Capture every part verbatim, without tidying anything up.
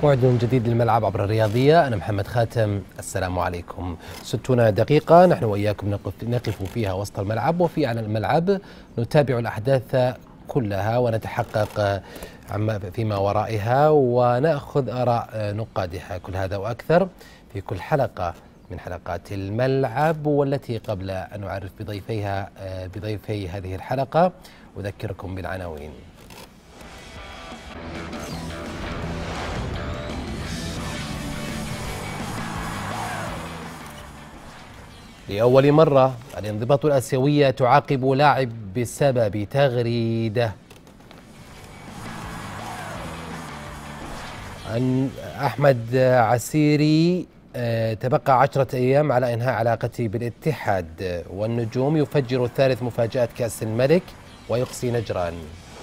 موعد جديد للملعب عبر الرياضية. أنا محمد خاتم، السلام عليكم. ستون دقيقة نحن وإياكم نقف, نقف فيها وسط الملعب وفي على الملعب، نتابع الأحداث كلها ونتحقق عما فيما ورائها ونأخذ آراء نقادها، كل هذا وأكثر في كل حلقة من حلقات الملعب، والتي قبل أن نعرف بضيفيها بضيفي هذه الحلقة أذكركم بالعناوين. لأول مرة الانضباط الآسيوية تعاقب لاعب بسبب تغريدة. عن أحمد عسيري تبقى عشرة أيام على إنهاء علاقته بالاتحاد، والنجوم يفجر ثالث مفاجأة كأس الملك ويقصي نجران.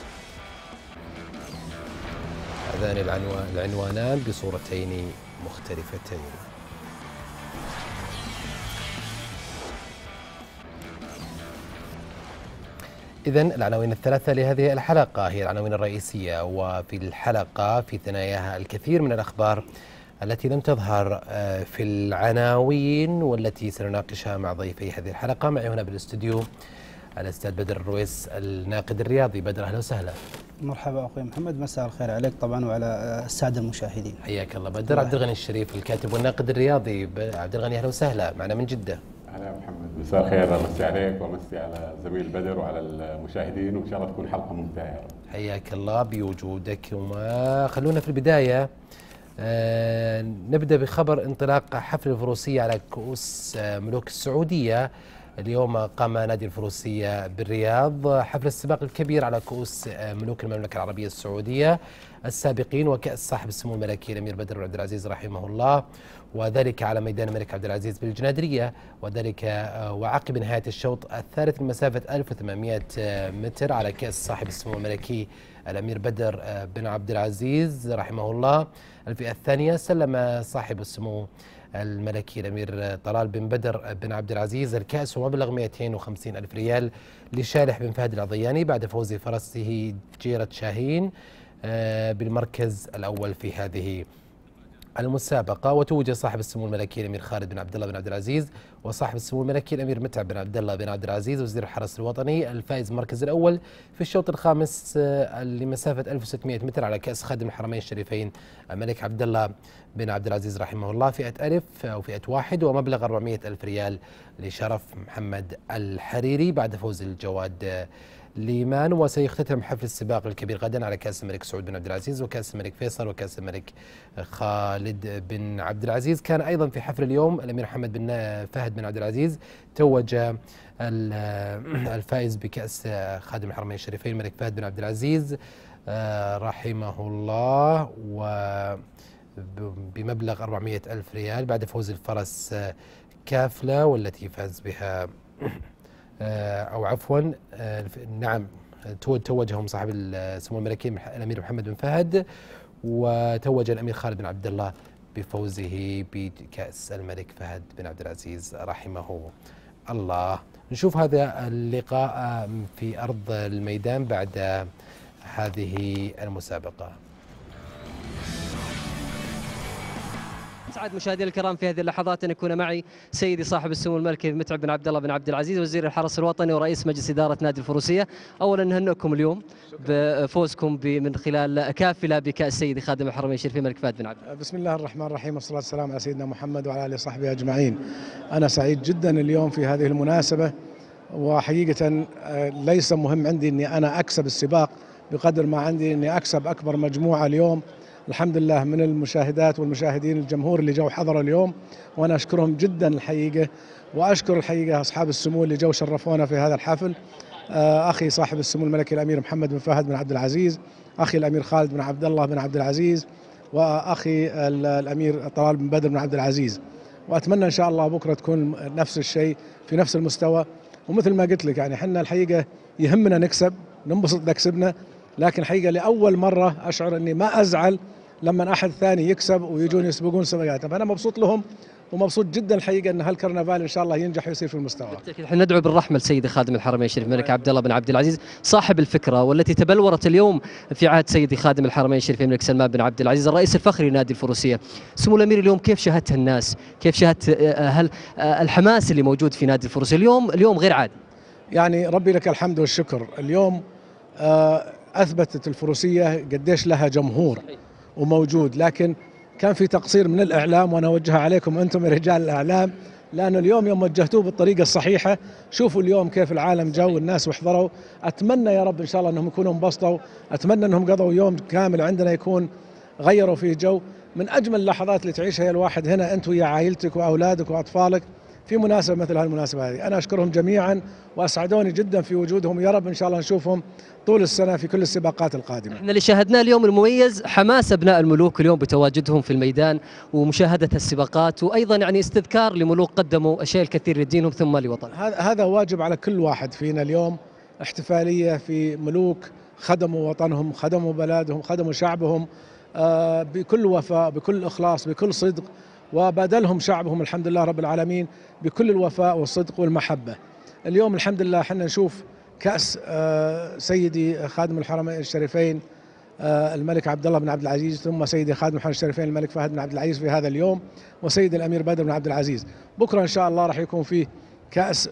هذان العنوانان بصورتين مختلفتين. إذن العناوين الثلاثة لهذه الحلقة هي العناوين الرئيسية، وفي الحلقة في ثناياها الكثير من الأخبار التي لم تظهر في العناوين والتي سنناقشها مع ضيفي هذه الحلقة. معي هنا بالاستوديو الأستاذ بدر الرويس الناقد الرياضي. بدر، أهلا وسهلا. مرحبا أخوي محمد، مساء الخير عليك طبعا وعلى السادة المشاهدين. حياك الله. بدر، عبد الغني الشريف الكاتب والناقد الرياضي. عبد الغني، أهلا وسهلا، معنا من جدة. أهلا محمد، مساء الخير، امسي عليك وامسي على زميل بدر وعلى المشاهدين، وان شاء الله تكون حلقه ممتعه يا رب. حياك الله بوجودك. وما خلونا في البدايه آه نبدا بخبر انطلاق حفل الفروسيه على كؤوس آه ملوك السعوديه. اليوم قام نادي الفروسيه بالرياض حفل السباق الكبير على كؤوس آه ملوك المملكه العربيه السعوديه السابقين وكأس صاحب السمو الملكي الامير بدر بن عبد العزيز رحمه الله، وذلك على ميدان الملك عبد العزيز بالجنادرية، وذلك وعقب نهاية الشوط الثالث من مسافة ألف وثمانمئة متر على كأس صاحب السمو الملكي الأمير بدر بن عبد العزيز رحمه الله. الفئة الثانية سلم صاحب السمو الملكي الأمير طلال بن بدر بن عبد العزيز الكأس ومبلغ مئتين وخمسين ألف ريال لشالح بن فهد العضياني بعد فوز فرسه جيرة شاهين بالمركز الأول في هذه المسابقة. وتوج صاحب السمو الملكي الأمير خالد بن عبد الله بن عبد العزيز وصاحب السمو الملكي الأمير متعب بن عبد الله بن عبد العزيز وزير الحرس الوطني الفائز المركز الأول في الشوط الخامس لمسافة ألف وستمئة متر على كأس خادم الحرمين الشريفين الملك عبد الله بن عبد العزيز رحمه الله، فئة ألف أو فئة واحد، ومبلغ أربعمئة ألف ريال لشرف محمد الحريري بعد فوز الجواد ليمان. وسيختتم حفل السباق الكبير غدا على كأس الملك سعود بن عبد العزيز وكأس الملك فيصل وكأس الملك خالد بن عبد العزيز. كان أيضا في حفل اليوم الأمير محمد بن فهد بن عبد العزيز توج الفائز بكأس خادم الحرمين الشريفين الملك فهد بن عبد العزيز رحمه الله بمبلغ أربعمئة ألف ريال بعد فوز الفرس كافلة والتي فاز بها أو عفوا نعم توجهم صاحب السمو الملكي الأمير محمد بن فهد، وتوج الأمير خالد بن عبد الله بفوزه بكأس الملك فهد بن عبد العزيز رحمه الله. نشوف هذا اللقاء في أرض الميدان بعد هذه المسابقة. أسعد مشاهدينا الكرام في هذه اللحظات أن يكون معي سيدي صاحب السمو الملكي متعب بن عبد الله بن عبد العزيز وزير الحرس الوطني ورئيس مجلس إدارة نادي الفروسية. أولا نهنئكم اليوم بفوزكم من خلال كافلة بكأس سيدي خادم الحرمين الشريفين الملك فهد بن عبد العزيز. بسم الله الرحمن الرحيم، والصلاة والسلام على سيدنا محمد وعلى آله وصحبه أجمعين. أنا سعيد جدا اليوم في هذه المناسبة، وحقيقة ليس مهم عندي أني أنا أكسب السباق بقدر ما عندي أني أكسب أكبر مجموعة اليوم الحمد لله من المشاهدات والمشاهدين الجمهور اللي جو حضروا اليوم، وانا اشكرهم جدا الحقيقه، واشكر الحقيقه اصحاب السمو اللي جو شرفونا في هذا الحفل. اخي صاحب السمو الملكي الامير محمد بن فهد بن عبد العزيز، اخي الامير خالد بن عبد الله بن عبد العزيز، واخي الامير طلال بن بدر بن عبد العزيز. واتمنى ان شاء الله بكره تكون نفس الشيء في نفس المستوى. ومثل ما قلت لك يعني احنا الحقيقه يهمنا نكسب، ننبسط اذا كسبنا، لكن الحقيقه لاول مره اشعر اني ما ازعل لما احد ثاني يكسب ويجون يسبقون سباقات. فانا مبسوط لهم ومبسوط جدا الحقيقه ان هالكرنفال ان شاء الله ينجح ويصير في المستوى. بالتأكيد احنا ندعو بالرحمه لسيدي خادم الحرمين الشريف الملك عبد الله بن عبد العزيز صاحب الفكره والتي تبلورت اليوم في عهد سيدي خادم الحرمين الشريفين الملك سلمان بن عبد العزيز الرئيس الفخري لنادي الفروسيه. سمو الامير اليوم كيف شاهدت الناس؟ كيف شاهدت هل الحماس اللي موجود في نادي الفروسيه اليوم؟ اليوم غير عادي. يعني ربي لك الحمد والشكر، اليوم اثبتت الفروسيه قديش لها جمهور وموجود، لكن كان في تقصير من الاعلام وانا اوجهها عليكم انتم يا رجال الاعلام، لانه اليوم يوم وجهتوه بالطريقه الصحيحه. شوفوا اليوم كيف العالم جو والناس وحضروا. اتمنى يا رب ان شاء الله انهم يكونوا انبسطوا، اتمنى انهم قضوا يوم كامل عندنا يكون غيروا فيه جو. من اجمل اللحظات اللي تعيشها الواحد هنا انت ويا عائلتك واولادك واطفالك في مناسبه مثل هالمناسبه هذه. انا اشكرهم جميعا واسعدوني جدا في وجودهم، يا رب ان شاء الله نشوفهم طول السنه في كل السباقات القادمه. احنا اللي شاهدناه اليوم المميز حماس ابناء الملوك اليوم بتواجدهم في الميدان ومشاهده السباقات، وايضا يعني استذكار لملوك قدموا اشياء الكثير لدينهم ثم لوطنهم. هذا هذا واجب على كل واحد فينا اليوم، احتفاليه في ملوك خدموا وطنهم، خدموا بلادهم، خدموا شعبهم آه بكل وفاء، بكل اخلاص، بكل صدق، وبادلهم شعبهم الحمد لله رب العالمين بكل الوفاء والصدق والمحبه. اليوم الحمد لله احنا نشوف كأس سيدي خادم الحرمين الشريفين الملك عبد الله بن عبد العزيز، ثم سيدي خادم الحرمين الشريفين الملك فهد بن عبد العزيز في هذا اليوم، وسيدي الأمير بدر بن عبد العزيز. بكرة إن شاء الله راح يكون فيه كأس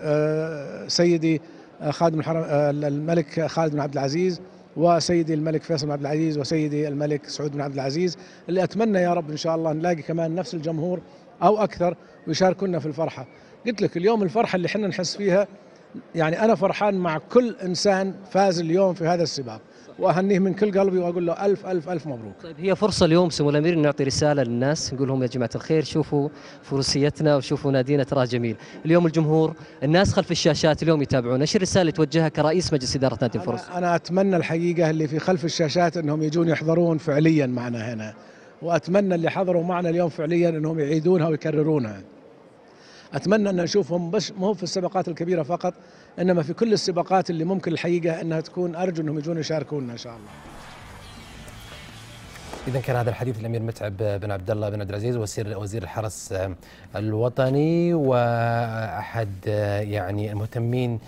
سيدي خادم الحرم الملك خالد بن عبد العزيز، وسيدي الملك فيصل بن عبد العزيز، وسيدي الملك سعود بن عبد العزيز، اللي أتمنى يا رب إن شاء الله نلاقي كمان نفس الجمهور أو أكثر ويشاركونا في الفرحة. قلت لك اليوم الفرحة اللي احنا نحس فيها، يعني أنا فرحان مع كل إنسان فاز اليوم في هذا السباق، وأهنيه من كل قلبي وأقول له ألف ألف ألف مبروك. طيب هي فرصة اليوم سمو الأمير أن نعطي رسالة للناس، نقول لهم يا جماعة الخير شوفوا فروسيتنا وشوفوا نادينا تراه جميل. اليوم الجمهور الناس خلف الشاشات اليوم يتابعون، ايش الرسالة اللي توجهها كرئيس مجلس إدارة نادي الفروسية؟ أنا, أنا أتمنى الحقيقة اللي في خلف الشاشات أنهم يجون يحضرون فعليا معنا هنا، وأتمنى اللي حضروا معنا اليوم فعليا أنهم يعيدونها ويكررونها. أتمنى أن نشوفهم بس مو في السباقات الكبيرة فقط، إنما في كل السباقات اللي ممكن الحقيقة أنها تكون. أرجو أنهم يجون يشاركونا إن شاء الله. إذا كان هذا الحديث الأمير متعب بن عبد الله بن عبد العزيز وزير وزير الحرس الوطني، وأحد يعني المهتمين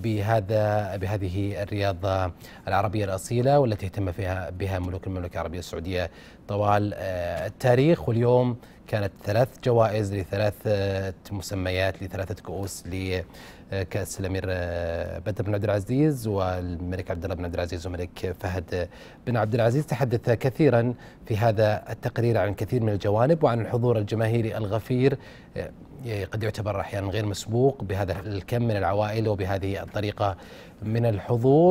بهذا بهذه الرياضة العربية الأصيلة والتي اهتم فيها بها ملوك المملكة العربية السعودية طوال التاريخ. واليوم كانت ثلاث جوائز لثلاث مسميات لثلاثة كؤوس لكأس الأمير بدر بن عبد العزيز والملك عبد الله بن عبد العزيز والملك فهد بن عبد العزيز. تحدث كثيرا في هذا التقرير عن كثير من الجوانب وعن الحضور الجماهيري الغفير قد يعتبر أحيانا غير مسبوق بهذا الكم من العوائل وبهذه الطريقة من الحضور،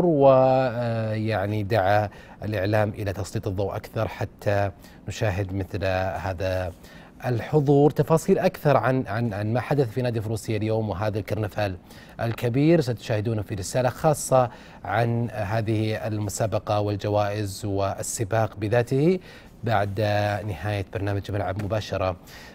ويعني دعا الإعلام إلى تسليط الضوء أكثر حتى نشاهد مثل هذا الحضور. تفاصيل أكثر عن عن عن ما حدث في نادي الفروسية اليوم وهذا الكرنفال الكبير ستشاهدونه في رسالة خاصة عن هذه المسابقة والجوائز والسباق بذاته بعد نهاية برنامج ملعب مباشرة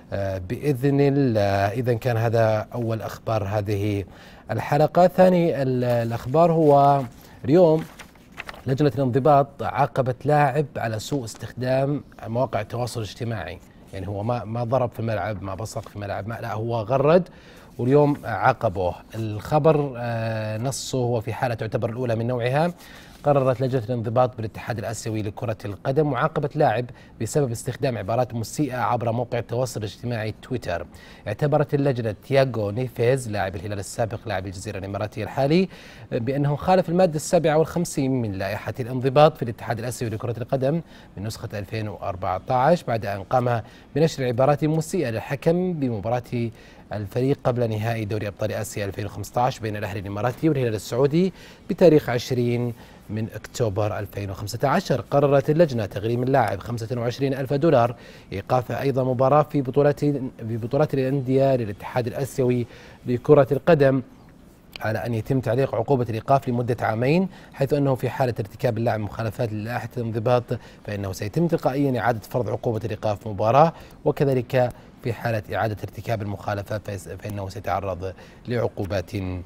بإذن الله. إذن كان هذا أول أخبار هذه الحلقة. ثاني الأخبار هو اليوم لجنة الانضباط عاقبت لاعب على سوء استخدام مواقع التواصل الاجتماعي. يعني هو ما ما ضرب في الملعب، ما بصق في الملعب، ما لا هو غرد، واليوم عاقبوه. الخبر نصه هو في حالة تعتبر الأولى من نوعها. قررت لجنة الانضباط بالاتحاد الآسيوي لكرة القدم معاقبة لاعب بسبب استخدام عبارات مسيئة عبر موقع التواصل الاجتماعي تويتر. اعتبرت اللجنة تياغو نيفيز لاعب الهلال السابق لاعب الجزيرة الإماراتية الحالي بأنه خالف المادة السابعة والخمسين من لائحة الانضباط في الاتحاد الآسيوي لكرة القدم من نسخة ألفين وأربعة عشر بعد أن قام بنشر عبارات مسيئة للحكم بمباراة الفريق قبل نهائي دوري أبطال آسيا ألفين وخمسة عشر بين الأهلي الإماراتي والهلال السعودي بتاريخ عشرين من أكتوبر ألفين وخمسة عشر. قررت اللجنة تغريم اللاعب خمسة وعشرين ألف دولار، إيقاف أيضا مباراة في بطولات في بطولات الأندية للاتحاد الآسيوي لكرة القدم، على أن يتم تعليق عقوبة الإيقاف لمدة عامين، حيث أنه في حالة ارتكاب اللاعب مخالفات للائحة الانضباط فإنه سيتم تلقائيا إعادة فرض عقوبة الإيقاف مباراة، وكذلك في حالة إعادة ارتكاب المخالفات فإنه سيتعرض لعقوبات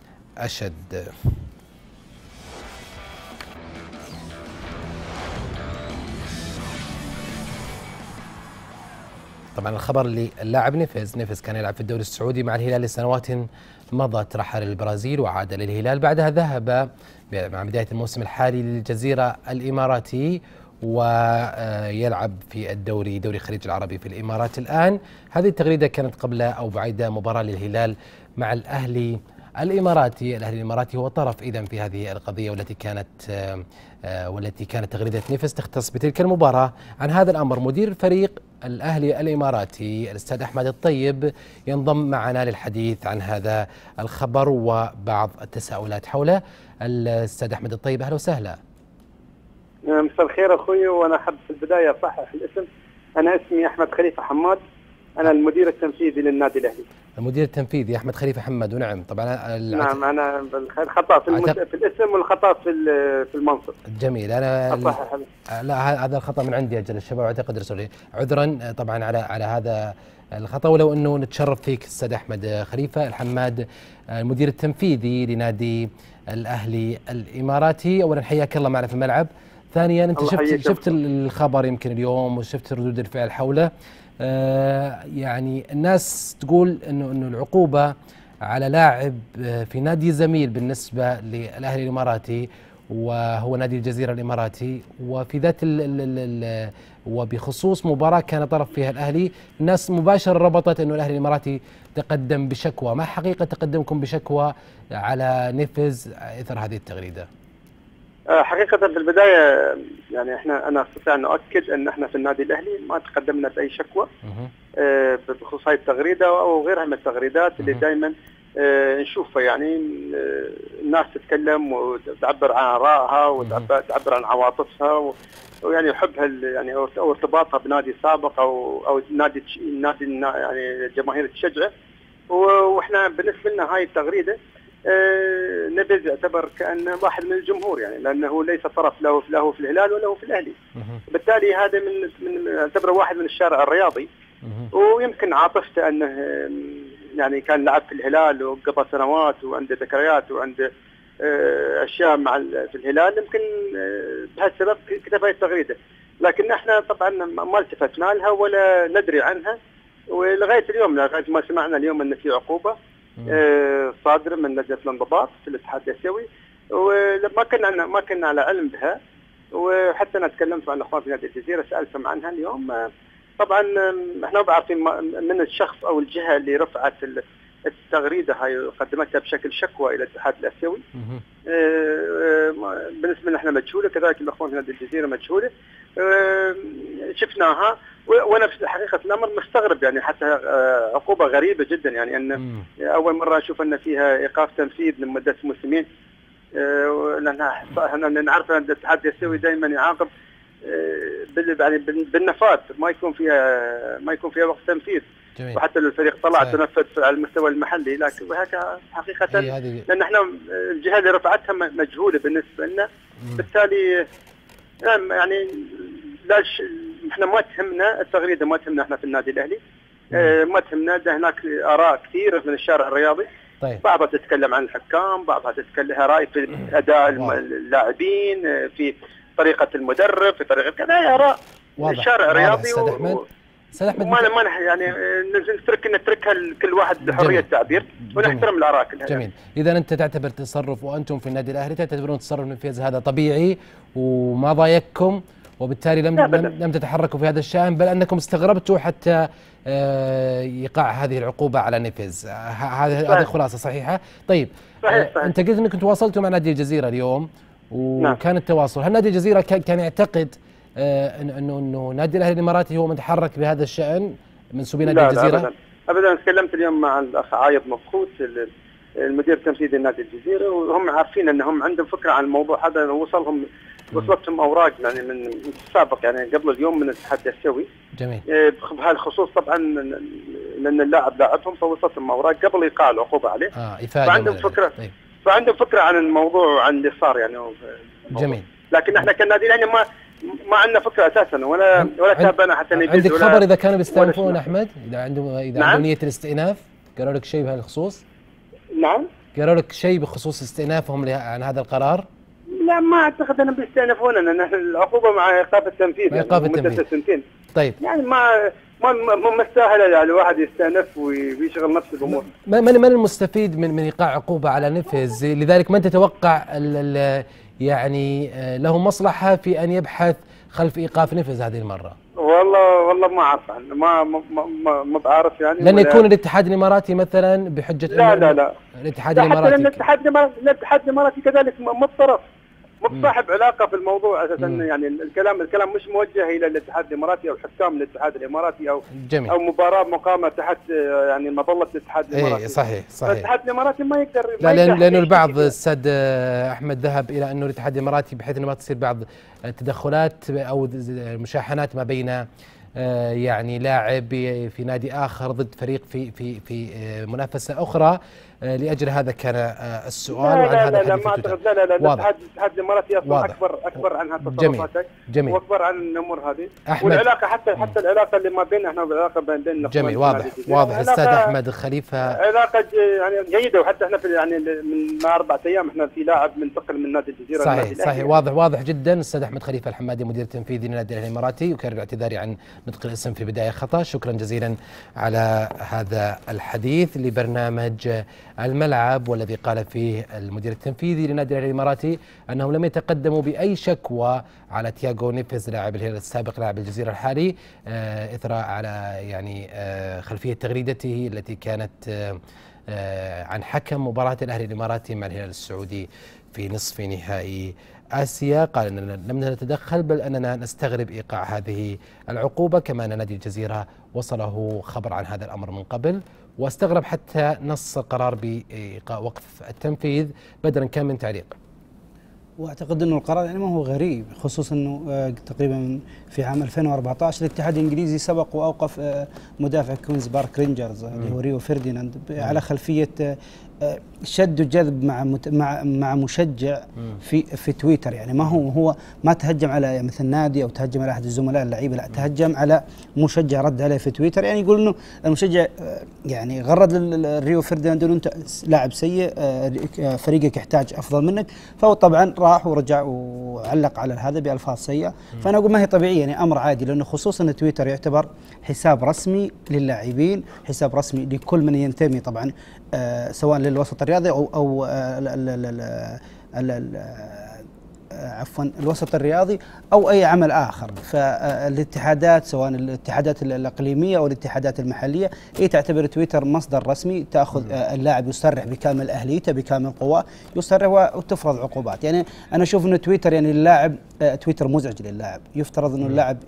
أشد. طبعا الخبر اللي اللاعب نيفيز نيفيز كان يلعب في الدوري السعودي مع الهلال لسنوات مضت، رحل للبرازيل وعاد للهلال، بعدها ذهب مع بداية الموسم الحالي للجزيرة الإماراتي ويلعب في الدوري دوري الخليج العربي في الإمارات الآن. هذه التغريدة كانت قبل أو بعد مباراة للهلال مع الأهلي الإماراتي. الأهلي الإماراتي هو طرف إذن في هذه القضية والتي كانت والتي كانت تغريدة نيفيز تختص بتلك المباراة. عن هذا الأمر مدير فريق الأهلي الإماراتي الأستاذ أحمد الطيب ينضم معنا للحديث عن هذا الخبر وبعض التساؤلات حوله. الأستاذ أحمد الطيب، أهلا وسهلا. مساء الخير أخوي، وأنا أحب في البداية أصحح الاسم، أنا اسمي أحمد خليفة حماد، أنا المدير التنفيذي للنادي الأهلي. المدير التنفيذي أحمد خليفة حماد، ونعم طبعا نعم أنا الخطأ في, المت... في الاسم والخطأ في في المنصب. جميل. أنا أصحح لا هذا الخطأ من عندي أجل الشباب، أعتقد رسولي عذرا طبعا على على هذا الخطأ، ولو أنه نتشرف فيك أستاذ أحمد خليفة الحماد المدير التنفيذي لنادي الأهلي الإماراتي. أولا حياك الله معنا في الملعب. ثانيا أنت شفت شفت الخبر يمكن اليوم وشفت ردود الفعل حوله. آه يعني الناس تقول انه انه العقوبه على لاعب في نادي زميل بالنسبه للاهلي الاماراتي وهو نادي الجزيره الاماراتي، وفي ذات ال ال ال وبخصوص مباراه كان طرف فيها الاهلي، الناس مباشره ربطت انه الاهلي الاماراتي تقدم بشكوى. ما حقيقه تقدمكم بشكوى على نيفيز اثر هذه التغريده؟ حقيقة في البداية يعني احنا انا استطيع ان اؤكد ان احنا في النادي الاهلي ما تقدمنا باي شكوى اه بخصوص هذه التغريدة او غيرها من التغريدات اللي دائما اه نشوفها. يعني اه الناس تتكلم وتعبر عن ارائها وتعبر عن عواطفها ويعني حبها يعني او ارتباطها بنادي سابق او او نادي نادي يعني جماهير تشجعه. واحنا بالنسبة لنا هاي التغريدة آه نيفيز يعتبر كأنه واحد من الجمهور، يعني لأنه ليس طرف له له في الهلال ولا هو في الأهلي، بالتالي هذا من من يعتبر واحد من الشارع الرياضي. ويمكن عاطفته أنه يعني كان لعب في الهلال وقضى سنوات وعنده ذكريات وعنده آه أشياء مع في الهلال، يمكن آه بهالسبب كتب هاي التغريدة. لكن احنا طبعا ما التفتنا لها ولا ندري عنها، ولغاية اليوم لغاية ما سمعنا اليوم أن في عقوبة آه صادرة من لجنة الانضباط في الاتحاد الآسيوي، وما كنا ما كنا على علم بها. وحتى انا تكلمت مع الاخوان في نادي الجزيره سالتهم عنها اليوم. آه طبعا احنا ما عارفين من الشخص او الجهه اللي رفعت التغريده هاي قدمتها بشكل شكوى الى الاتحاد الآسيوي. آه آه بالنسبه لنا احنا مجهوله، كذلك الاخوان في نادي الجزيره مجهوله. آه شفناها وانا في حقيقه الامر مستغرب، يعني حتى عقوبه غريبه جدا، يعني ان اول مره اشوف ان فيها ايقاف تنفيذ لمده موسمين. لان نعرف ان الاتحاد الآسيوي دائما يعاقب يعني بالنفاذ، ما يكون فيها ما يكون فيها وقت تنفيذ. جميل. وحتى لو الفريق طلع تنفذ على المستوى المحلي، لكن هكا حقيقه لان احنا الجهه اللي رفعتها مجهوله بالنسبه لنا، بالتالي يعني لا ش... احنا ما تهمنا التغريده، ما تهمنا احنا في النادي الاهلي. اه ما تهمنا، هناك اراء كثيره من الشارع الرياضي. طيب. بعضها تتكلم عن الحكام، بعضها تتكلم راي في اداء اللاعبين، في طريقه المدرب، في طريقه كذا، اراء الشارع الرياضي. استاذ احمد ما ما يعني نترك نتركها لكل واحد حريه التعبير ونحترم الاراء كلها. جميل. اذا انت تعتبر تصرف وانتم في النادي الاهلي تعتبرون تصرف نيفيز هذا طبيعي وما ضايقكم، وبالتالي لم لم, لم تتحركوا في هذا الشأن، بل انكم استغربتوا حتى يقع هذه العقوبه على نيفيز. هذه هذه خلاصه صحيحه؟ طيب صحيح صحيح. انت قلت انكم تواصلتوا مع نادي الجزيره اليوم وكان التواصل، هل نادي الجزيره كان يعتقد انه انه نادي الاهلي الاماراتي هو من تحرك بهذا الشأن منسوبين نادي الجزيره؟ لا ابدا ابدا. تكلمت اليوم مع الاخ عايض مفقود المدير التنفيذي لنادي الجزيره، وهم عارفين انهم عندهم فكره عن الموضوع هذا، وصلهم وصلتهم اوراق يعني من السابق، يعني قبل اليوم من الاتحاد الآسيوي. جميل. بهذا الخصوص طبعا لان اللاعب لاعبهم، فوصلتهم اوراق قبل ايقاع العقوبه عليه. اه افاده. فعندهم فكره طيب. فعندهم فكره عن الموضوع وعن اللي صار يعني. جميل. لكن احنا كنادي الاهلي ما ما عندنا فكره اساسا، ولا ولا تابعنا حتى نيفيز. عندك خبر اذا كانوا بيستأنفون احمد؟ اذا عندهم اذا نعم؟ عندهم نيه الاستئناف قالوا لك شيء بهذا الخصوص؟ نعم؟ قالوا لك شيء بخصوص استئنافهم عن هذا القرار؟ لا ما اعتقد انهم بيستأنفوننا، لان العقوبه مع ايقاف التنفيذ مع ايقاف يعني التنفيذ مدة سنتين. طيب يعني ما ما ما مستاهله يعني الواحد يستأنف ويشغل نفسه بامور. من من المستفيد من من ايقاع عقوبه على نفذ؟ لذلك من تتوقع ال ال يعني له مصلحه في ان يبحث خلف ايقاف نفذ هذه المره؟ والله والله ما اعرف يعني ما ما ما, ما بعرف يعني. لن يكون الاتحاد الاماراتي مثلا بحجه لا لا لا الاتحاد الاماراتي حتى الاتحاد الاماراتي الاتحاد الاماراتي كذلك مو بطرف، مو صاحب علاقه في الموضوع اساسا. يعني الكلام الكلام مش موجه الى الاتحاد الاماراتي او حكام الاتحاد الاماراتي او جميل. او مباراه مقامه تحت يعني مظله الاتحاد الاماراتي. اي صحيح صحيح. الاتحاد الاماراتي ما يقدر. لا لأن لانه البعض السيد احمد ذهب الى انه الاتحاد الاماراتي بحيث انه ما تصير بعض التدخلات او مشاحنات ما بين يعني لاعب في نادي اخر ضد فريق في في في منافسه اخرى. لاجل هذا كان السؤال. لا لا لا لا ما اعتقد. لا لا لا الاتحاد الاتحاد الاماراتي اصلا اكبر اكبر عن هالتصرفات واكبر عن الامور هذه. والعلاقه حتى حتى العلاقه اللي ما بيننا احنا والعلاقه بين بيننا. جميل واضح واضح. الاستاذ احمد خليفه علاقه يعني جيده، وحتى احنا في يعني من اربع ايام احنا في لاعب منتقل من نادي الجزيره. صحيح صحيح واضح واضح جدا. الاستاذ احمد خليفه الحمادي مدير التنفيذي للنادي الاهلي الاماراتي، وكرر اعتذاري عن نطق الاسم في بدايه خطا. شكرا جزيلا على هذا الحديث لبرنامج الملعب، والذي قال فيه المدير التنفيذي لنادي الاهلي الاماراتي انهم لم يتقدموا باي شكوى على تياغو نيفيز لاعب الهلال السابق لاعب الجزيره الحالي آه اثر على يعني آه خلفيه تغريدته التي كانت آه آه عن حكم مباراه الاهلي الاماراتي مع الهلال السعودي في نصف نهائي آسيا. قال أننا لم نتدخل بل أننا نستغرب إيقاع هذه العقوبة، كما أن نادي الجزيرة وصله خبر عن هذا الأمر من قبل، واستغرب حتى نص القرار بإيقاع وقف التنفيذ. بدرا كان من تعليق. واعتقد انه القرار يعني ما هو غريب، خصوصا انه تقريبا في عام ألفين وأربعة عشر الاتحاد الانجليزي سبق واوقف مدافع كوينز بارك رينجرز اللي هو ريو فرديناند على خلفيه شد وجذب مع مع مع مشجع في في تويتر. يعني ما هو هو ما تهجم على مثل نادي او تهجم على احد الزملاء اللعيبه، لا تهجم على مشجع رد عليه في تويتر. يعني يقول انه المشجع يعني غرد ريو فرديناند انه انت لاعب سيء، فريقك يحتاج افضل منك، فهو طبعا راح ورجع وعلق على هذا بالفاظ سيئه. فانا اقول ما هي طبيعيه، يعني امر عادي، لانه خصوصا تويتر يعتبر حساب رسمي للاعبين، حساب رسمي لكل من ينتمي طبعا آه سواء للوسط الرياضي او او آه ال ال ال ال عفوا الوسط الرياضي او اي عمل اخر. فالاتحادات سواء الاتحادات الاقليميه او الاتحادات المحليه هي تعتبر تويتر مصدر رسمي، تاخذ اللاعب يصرح بكامل اهليته بكامل قواه، يصرح وتفرض عقوبات. يعني انا اشوف انه تويتر يعني اللاعب تويتر مزعج لللاعب، يفترض انه اللاعب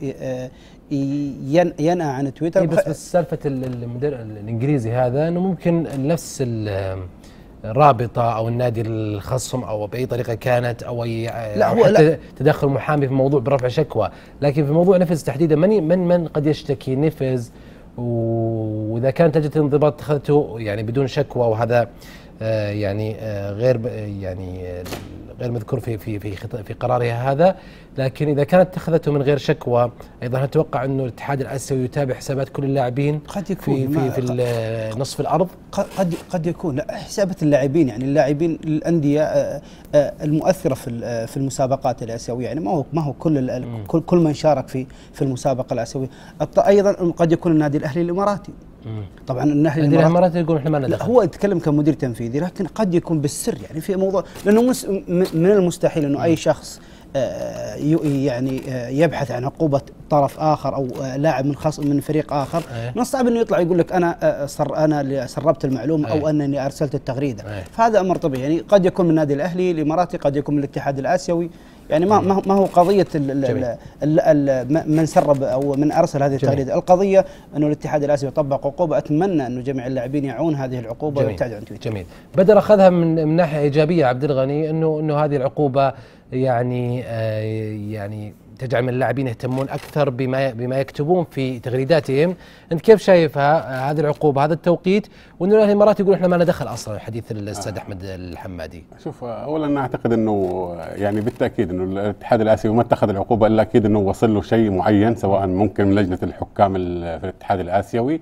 ينأى عن تويتر. بس بس سالفه المدير الانجليزي هذا انه ممكن نفس الرابطه او النادي الخصم او باي طريقه كانت او اي لا هو لا تدخل محامي في موضوع برفع شكوى، لكن في موضوع نفذ تحديدا من من من قد يشتكي نفذ، واذا كانت لجنه الانضباط اتخذته يعني بدون شكوى، وهذا آه يعني آه غير يعني آه غير مذكور في في في في قرارها هذا. لكن اذا كانت اتخذته من غير شكوى ايضا نتوقع انه الاتحاد الاسيوي يتابع حسابات كل اللاعبين قد يكون في في, في نصف الارض. قد قد يكون لا حسابات اللاعبين، يعني اللاعبين الانديه المؤثره في في المسابقات الاسيويه، يعني ما هو ما هو كل كل كل من شارك في في المسابقه الاسيويه. ايضا قد يكون النادي الاهلي الاماراتي. طبعا النادي الاماراتي يقول احنا ما ندخل، لا هو يتكلم كمدير تنفيذي، لكن قد يكون بالسر يعني في موضوع، لانه من المستحيل انه اي شخص يعني يبحث عن عقوبة طرف آخر أو لاعب من خاص من فريق آخر من الصعب أنه يطلع يقول لك أنا صر أنا اللي سربت المعلومة أو أنني أرسلت التغريدة. فهذا أمر طبيعي، يعني قد يكون من النادي الأهلي الإماراتي، قد يكون من الاتحاد الآسيوي. يعني ما ما هو قضية ال ال ال من سرب أو من أرسل هذه التغريدة، القضية أنه الاتحاد الآسيوي يطبق عقوبة. أتمنى أنه جميع اللاعبين يعون هذه العقوبة ويبتعدوا عن تويتر. جميل. بدر أخذها من من ناحية إيجابية عبد الغني، أنه أنه هذه العقوبة يعني آه يعني تجعل من اللاعبين يهتمون اكثر بما بما يكتبون في تغريداتهم. انت كيف شايفها هذه العقوبه هذا التوقيت، وانه الاهلي الاماراتي يقول احنا ما ندخل اصلا؟ حديث الاستاذ آه. احمد الحمادي. شوف، اولا اعتقد انه يعني بالتاكيد انه الاتحاد الاسيوي ما اتخذ العقوبه الا اكيد انه وصل له شيء معين، سواء ممكن من لجنه الحكام في الاتحاد الاسيوي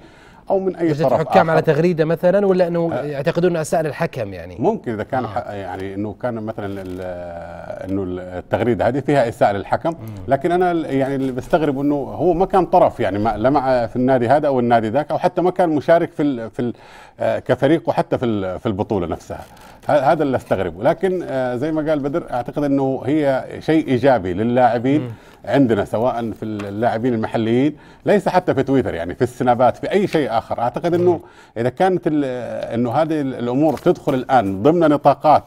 او من اي طرف الحكام آخر. على تغريده مثلا، ولا انه آه يعتقدون اساء للحكم يعني؟ ممكن اذا كان آه. يعني انه كان مثلا انه التغريده هذه فيها اساءه للحكم، لكن انا يعني اللي بستغرب انه هو ما كان طرف يعني لا مع في النادي هذا او النادي ذاك، او حتى ما كان مشارك في ال في ال كفريق وحتى في في البطوله نفسها. هذا اللي استغربه. لكن زي ما قال بدر، اعتقد انه هي شيء ايجابي للاعبين م. عندنا، سواء في اللاعبين المحليين، ليس حتى في تويتر، يعني في السنابات، في اي شيء اخر. اعتقد انه اذا كانت انه هذه الامور تدخل الان ضمن نطاقات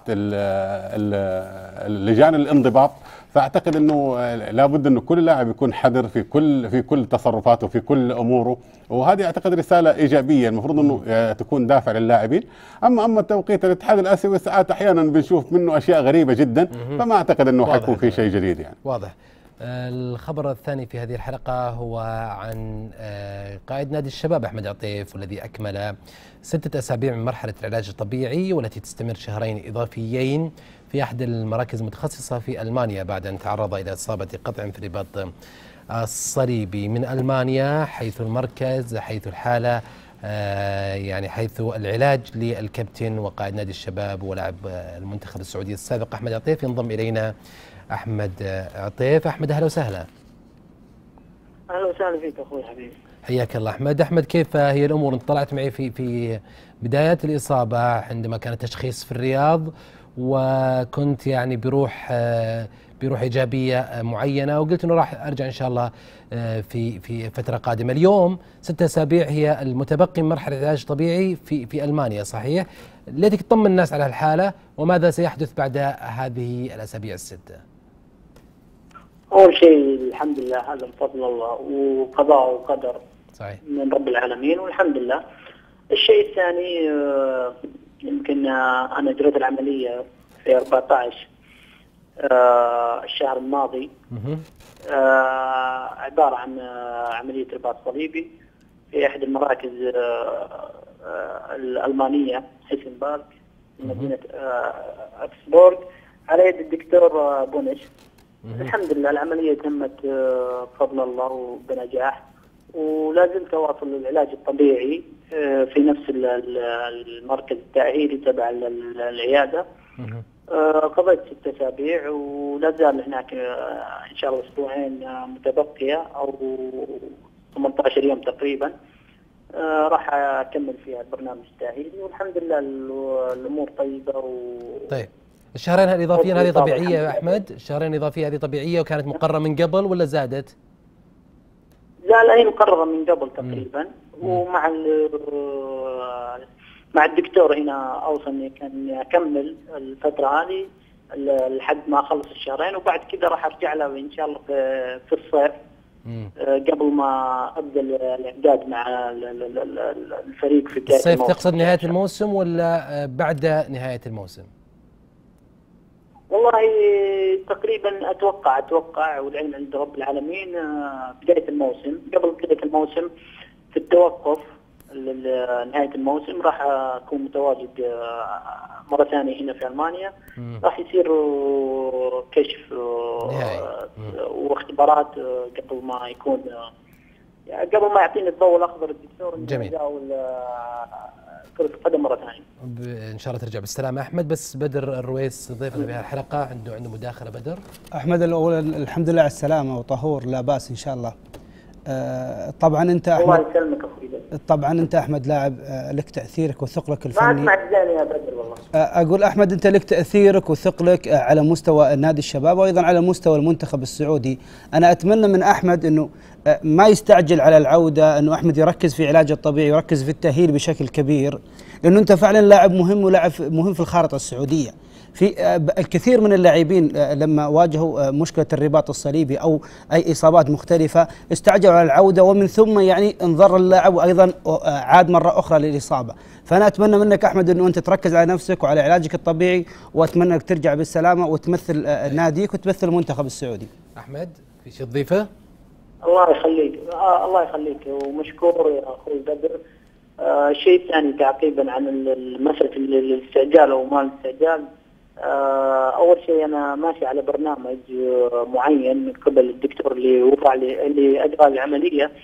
لجان الانضباط، فاعتقد انه لابد انه كل لاعب يكون حذر في كل في كل تصرفاته في كل اموره، وهذه اعتقد رساله ايجابيه المفروض انه تكون دافع للاعبين. اما اما توقيت الاتحاد الاسيوي ساعات احيانا بنشوف منه اشياء غريبه جدا، فما اعتقد انه حيكون في شيء جديد يعني. واضح. الخبر الثاني في هذه الحلقة هو عن قائد نادي الشباب أحمد عطيف، والذي أكمل ستة أسابيع من مرحلة العلاج الطبيعي والتي تستمر شهرين إضافيين في أحد المراكز المتخصصة في ألمانيا، بعد أن تعرض إلى إصابة قطع في الرباط الصليبي من ألمانيا، حيث المركز حيث الحالة يعني حيث العلاج للكابتن وقائد نادي الشباب ولاعب المنتخب السعودي السابق أحمد عطيف. ينضم إلينا أحمد عطيف. أحمد أهلا وسهلا. أهلا وسهلا فيك أخوي حبيبي. حياك الله أحمد. أحمد، كيف هي الأمور؟ أنت طلعت معي في في بداية الإصابة عندما كان التشخيص في الرياض، وكنت يعني بروح بروح إيجابية معينة، وقلت إنه راح أرجع إن شاء الله في في فترة قادمة. اليوم ستة أسابيع هي المتبقي من مرحلة العلاج الطبيعي في في ألمانيا، صحيح؟ ليتك تطمن الناس على الحالة، وماذا سيحدث بعد هذه الأسابيع الستة؟ أول شيء الحمد لله، هذا بفضل الله وقضاء وقدر صحيح من رب العالمين والحمد لله. الشيء الثاني يمكن أنا أجريت العملية في أربعة عشر الشهر الماضي، عبارة عن عملية رباط صليبي في أحد المراكز الألمانية هيسنبرغ في مدينة أكسبورغ على يد الدكتور بونش. الحمد لله العملية تمت بفضل الله وبنجاح، ولا زلت أواصل العلاج الطبيعي في نفس المركز التأهيلي تبع العيادة. قضيت ست أسابيع ولا زال هناك إن شاء الله أسبوعين متبقية أو ثمانية عشر يوم تقريبا راح أكمل فيها البرنامج التأهيلي، والحمد لله الأمور طيبة. و... طيب الشهرين الإضافيين هذه طبيعية يا أحمد؟ الشهرين الإضافية هذه طبيعية وكانت مقررة من قبل ولا زادت؟ لا لا، هي مقررة من قبل تقريبا. مم. ومع مع الدكتور هنا أوصلني كان أكمل الفترة هذه لحد ما أخلص الشهرين، وبعد كذا راح أرجع له إن شاء الله في الصيف قبل ما أبدأ الإعداد مع الفريق في بداية الصيف. تقصد نهاية الموسم ولا بعد نهاية الموسم؟ والله تقريبا أتوقع أتوقع والعلم عند رب العالمين بداية الموسم، قبل بداية الموسم في التوقف لنهاية الموسم راح أكون متواجد مرة ثانية هنا في ألمانيا. راح يصير كشف واختبارات قبل ما يكون قبل ما يعطيني الضوء الأخضر الدكتور. جميل. كرة القدم مرة ثانية. إن شاء الله ترجع بالسلامة. أحمد، بس بدر الرويس ضيفنا بهذه الحلقة عنده عنده مداخلة. بدر. أحمد الأول الحمد لله على السلامة وطهور، لا بأس إن شاء الله. آه طبعا أنت أحمد، الله يسلمك أخوي. طبعا أنت أحمد لاعب آه لك تأثيرك وثقلك الفني. ما أسمعك زين يا بدر والله. آه أقول أحمد أنت لك تأثيرك وثقلك آه على مستوى نادي الشباب وأيضا على مستوى المنتخب السعودي. أنا أتمنى من أحمد أنه آه ما يستعجل على العودة، أنه أحمد يركز في علاجه الطبيعي ويركز في التأهيل بشكل كبير، لأنه أنت فعلا لاعب مهم ولاعب مهم في الخارطة السعودية. في الكثير من اللاعبين لما واجهوا مشكلة الرباط الصليبي أو أي إصابات مختلفة استعجلوا على العودة، ومن ثم يعني انضر اللاعب وأيضا عاد مرة أخرى للإصابة. فأنا أتمنى منك أحمد أنه أنت تركز على نفسك وعلى علاجك الطبيعي، وأتمنى أنك ترجع بالسلامة وتمثل ناديك وتمثل المنتخب السعودي. أحمد، في شيء تضيفه؟ الله يخليك. آه الله يخليك ومشكور يا أخوي بدر. آه شيء ثاني تعقيبا عن مسألة الاستعجال أو ما الاستعجال. أول شيء أنا ماشي على برنامج معين من قبل الدكتور اللي وقع لي اللي أجرى العملية،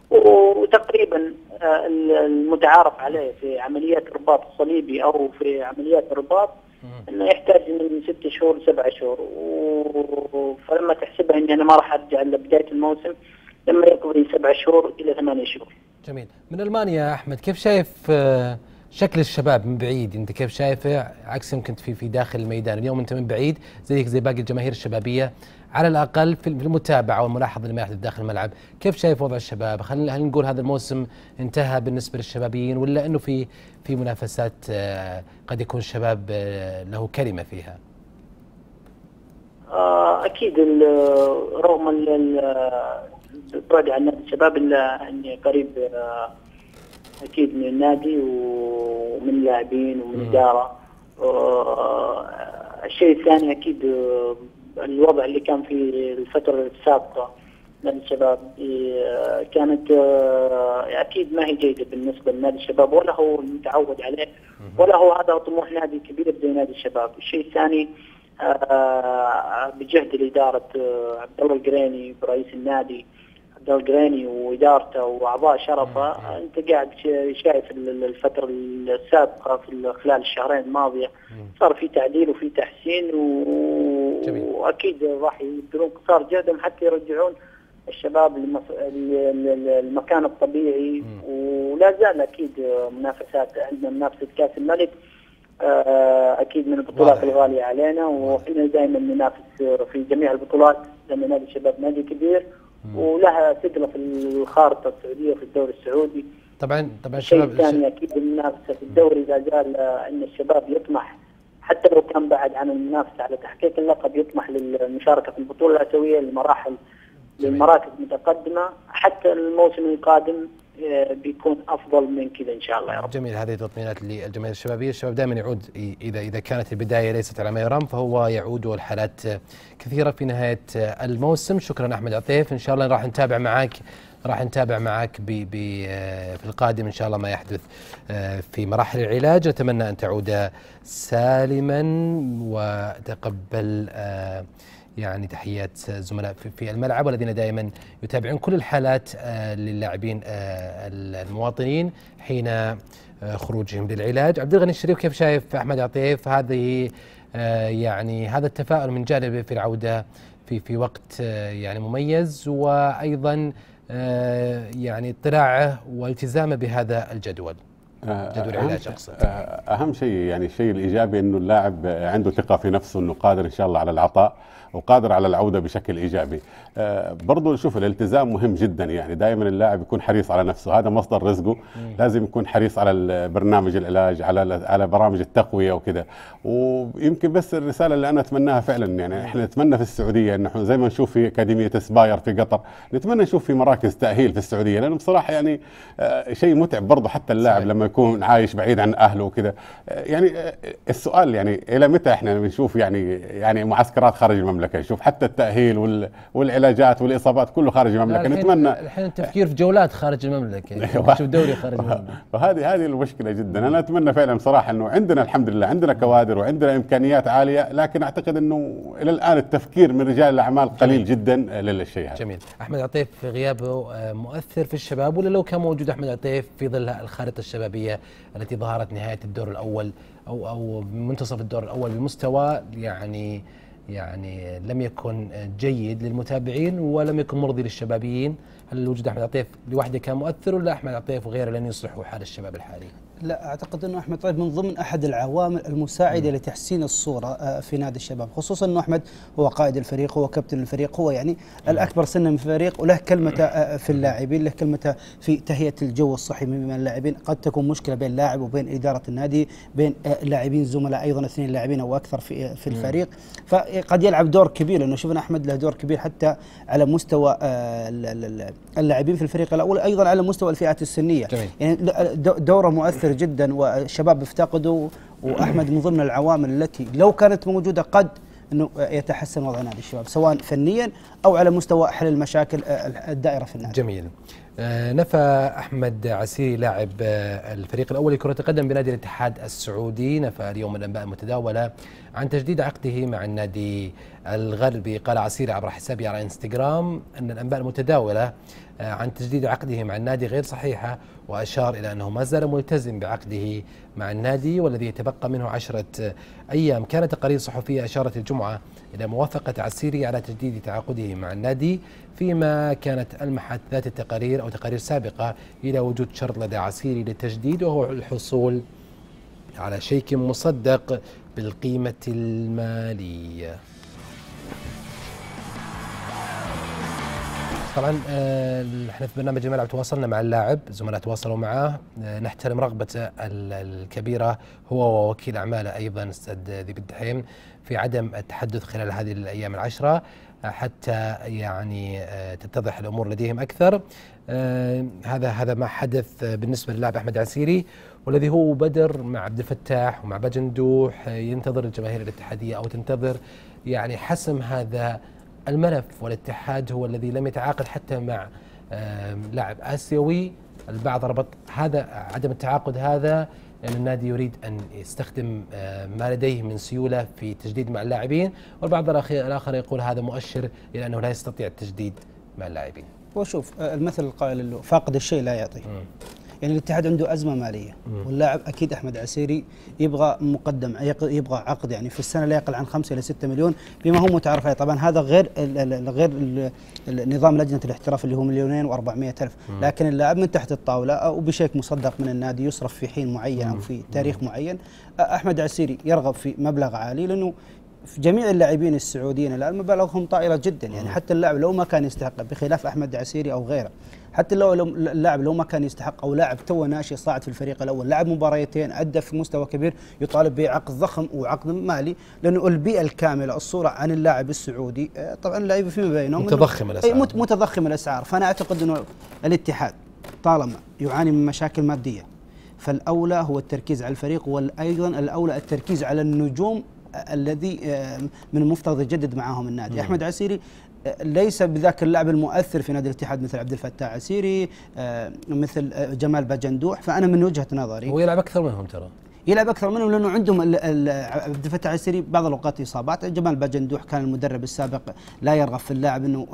وتقريبا المتعارف عليه في عمليات الرباط الصليبي او في عمليات الرباط انه يحتاج من ست شهور لسبع شهور، فلما تحسبها اني انا ما راح ارجع الا بدايه الموسم لما يقضي سبع شهور الى ثمانية شهور. جميل. من المانيا احمد، كيف شايف شكل الشباب من بعيد؟ انت كيف شايفه عكس يمكن في في داخل الميدان؟ اليوم انت من بعيد زيك زي باقي الجماهير الشبابيه على الاقل في المتابعه والملاحظه لما يحدث داخل الملعب، كيف شايف وضع الشباب؟ هل هل نقول هذا الموسم انتهى بالنسبه للشبابيين، ولا انه في في منافسات قد يكون الشباب له كلمه فيها؟ اكيد رغم البعد عن نادي الشباب الا اني قريب اكيد من النادي ومن اللاعبين ومن الاداره. الشيء الثاني اكيد الوضع اللي كان في الفتره السابقه نادي الشباب كانت اكيد ما هي جيده بالنسبه لنادي الشباب، ولا هو المتعود عليه، ولا هو هذا طموح نادي كبير زي نادي الشباب. الشيء الثاني بجهد الاداره عبد الله القريني برئيس النادي عبد الله القريني وادارته واعضاء شرفه، انت قاعد شايف الفتره السابقه في خلال الشهرين الماضيه صار في تعديل وفي تحسين، واكيد راح يبذلون قصارى جهدهم حتى يرجعون الشباب للمكان الطبيعي. ولا زال اكيد منافسات، عندنا منافسه كاس الملك اكيد من البطولات الغاليه علينا، واحنا دائما ننافس في جميع البطولات لان نادي الشباب نادي كبير ولها ثقله في الخارطه السعوديه وفي الدوري السعودي. طبعا طبعا الشيء الثاني اكيد المنافسه في الدوري لا زال ان الشباب يطمح حتى لو كان بعد عن المنافسه على تحقيق اللقب، يطمح للمشاركه في البطوله الاسيويه للمراحل للمراكز متقدمه، حتى الموسم القادم بيكون افضل من كذا ان شاء الله يا رب. جميل. هذه تطمينات للجماهير الشبابيه، الشباب دائما يعود اذا اذا كانت البدايه ليست على ما يرام فهو يعود، والحالات كثيره في نهايه الموسم. شكرا احمد عطيف، ان شاء الله راح نتابع معك راح نتابع معك ب ب في القادم ان شاء الله ما يحدث في مراحل العلاج. نتمنى ان تعود سالما وتقبل يعني تحيات زملاء في الملعب والذين دائما يتابعون كل الحالات للاعبين المواطنين حين خروجهم للعلاج. عبد الغني الشريف، كيف شايف احمد عطيف هذه يعني هذا التفاؤل من جانبه في العوده في في وقت يعني مميز، وايضا يعني اطلاعه والتزامه بهذا الجدول؟ جدول العلاج اقصد. اهم شيء يعني الشيء الايجابي انه اللاعب عنده ثقه في نفسه انه قادر ان شاء الله على العطاء وقادر على العوده بشكل ايجابي. آه برضه شوف الالتزام مهم جدا، يعني دائما اللاعب يكون حريص على نفسه، هذا مصدر رزقه. مم. لازم يكون حريص على برنامج العلاج، على على برامج التقويه وكذا. ويمكن بس الرساله اللي انا اتمناها فعلا، يعني احنا نتمنى في السعوديه انه زي ما نشوف في اكاديميه سباير في قطر، نتمنى نشوف في مراكز تاهيل في السعوديه، لانه بصراحه يعني آه شيء متعب برضه حتى اللاعب لما يكون عايش بعيد عن اهله وكذا. آه يعني آه السؤال يعني الى متى احنا بنشوف يعني يعني معسكرات خارج المملكه، نشوف حتى التاهيل والعلاجات والاصابات كله خارج المملكه. نتمنى الحين التفكير في جولات خارج المملكه، يعني نشوف دوري خارج المملكه، وهذه هذه المشكله جدا. انا اتمنى فعلا صراحه انه عندنا الحمد لله عندنا كوادر وعندنا امكانيات عاليه، لكن اعتقد انه الى الان التفكير من رجال الاعمال قليل جدا للشيء هذا. جميل. احمد عطيف في غيابه مؤثر في الشباب، ولا لو كان موجود احمد عطيف في ظل الخارطه الشبابيه التي ظهرت نهايه الدور الاول او او منتصف الدور الاول بمستوى يعني يعني لم يكن جيد للمتابعين ولم يكن مرضي للشبابيين، هل وجود احمد عطيف لوحده كان مؤثر، ولا احمد عطيف وغيره لن يصلحوا حال الشباب الحالي؟ لا، اعتقد انه احمد عطيف من ضمن احد العوامل المساعده م. لتحسين الصوره في نادي الشباب، خصوصا انه احمد هو قائد الفريق، هو كابتن الفريق، هو يعني م. الاكبر سنا من الفريق، وله كلمته في اللاعبين، له كلمته في تهيئه الجو الصحي من اللاعبين. قد تكون مشكله بين لاعب وبين اداره النادي، بين لاعبين زملاء ايضا اثنين لاعبين او اكثر في في الفريق، م. فقد يلعب دور كبير، لانه شفنا احمد له دور كبير حتى على مستوى اللاعبين في الفريق الاول، ايضا على مستوى الفئات السنيه. جميل. يعني دوره مؤثر جدا، والشباب افتقدوا، واحمد من ضمن العوامل التي لو كانت موجوده قد انه يتحسن وضع نادي الشباب سواء فنيا او على مستوى حل المشاكل الدائره في النادي. جميل. نفى أحمد عسيري لاعب الفريق الأول لكرة القدم بنادي الاتحاد السعودي، نفى اليوم الأنباء المتداولة عن تجديد عقده مع النادي الغربي. قال عسيري عبر حسابه على انستغرام أن الأنباء المتداولة عن تجديد عقده مع النادي غير صحيحة، وأشار إلى أنه ما زال ملتزم بعقده مع النادي والذي يتبقى منه عشرة أيام. كانت تقارير صحفية أشارت الجمعة إلى موافقة عسيري على تجديد تعاقده مع النادي، فيما كانت ألمحت ذات التقارير أو تقارير سابقة إلى وجود شرط لدى عسيري للتجديد، وهو الحصول على شيك مصدق بالقيمة المالية. طبعا احنا في برنامج الملعب تواصلنا مع اللاعب، زملاء تواصلوا معه، نحترم رغبته الكبيرة هو ووكيل أعماله أيضا أستاذ ذيب الدحيم في عدم التحدث خلال هذه الأيام العشرة حتى يعني تتضح الأمور لديهم أكثر. هذا هذا ما حدث بالنسبة للاعب أحمد عسيري، والذي هو بدر مع عبد الفتاح ومع باجندوح. ينتظر الجماهير الاتحادية أو تنتظر يعني حسم هذا الملف، والاتحاد هو الذي لم يتعاقد حتى مع لاعب آسيوي. البعض ربط هذا عدم التعاقد هذا لأن النادي يريد أن يستخدم ما لديه من سيولة في تجديد مع اللاعبين، والبعض الآخر يقول هذا مؤشر إلى أنه لا يستطيع التجديد مع اللاعبين. وشوف المثل القائل اللي فاقد الشيء لا يعطي. يعني الاتحاد عنده أزمة مالية، واللاعب أكيد أحمد عسيري يبغى مقدم، يبغى عقد يعني في السنة لا يقل عن خمسة إلى ستة مليون بما هو متعارف عليه. طبعا هذا غير غير نظام لجنة الاحتراف اللي هو مليونين وأربعمائة ألف، لكن اللاعب من تحت الطاولة وبشيك مصدق من النادي يصرف في حين معين أو في تاريخ معين. أحمد عسيري يرغب في مبلغ عالي، لأنه في جميع اللاعبين السعوديين الآن مبالغهم طائلة جدا. يعني حتى اللاعب لو ما كان يستحق، بخلاف أحمد عسيري أو غيره، حتى لو اللاعب لو ما كان يستحق أو لاعب تو ناشئ صاعد في الفريق الأول، لعب مباريتين أدى في مستوى كبير، يطالب بعقد ضخم وعقد مالي، لأنه البيئة الكاملة الصورة عن اللاعب السعودي طبعا اللاعب فيما بينهم متضخم الأسعار متضخم الأسعار. فأنا أعتقد أنه الاتحاد طالما يعاني من مشاكل مادية فالأولى هو التركيز على الفريق، وأيضا الأولى التركيز على النجوم الذي من المفترض يجدد معاهم النادي. مم. أحمد عسيري ليس بذاك اللاعب المؤثر في نادي الاتحاد مثل عبد الفتاح عسيري، مثل جمال باجندوح. فأنا من وجهة نظري هو يلعب أكثر منهم، ترى يلعب اكثر منهم لانه عندهم عبد الفتاح العسيري بعض الاوقات اصابات. جمال باجندوح كان المدرب السابق لا يرغب في اللاعب، انه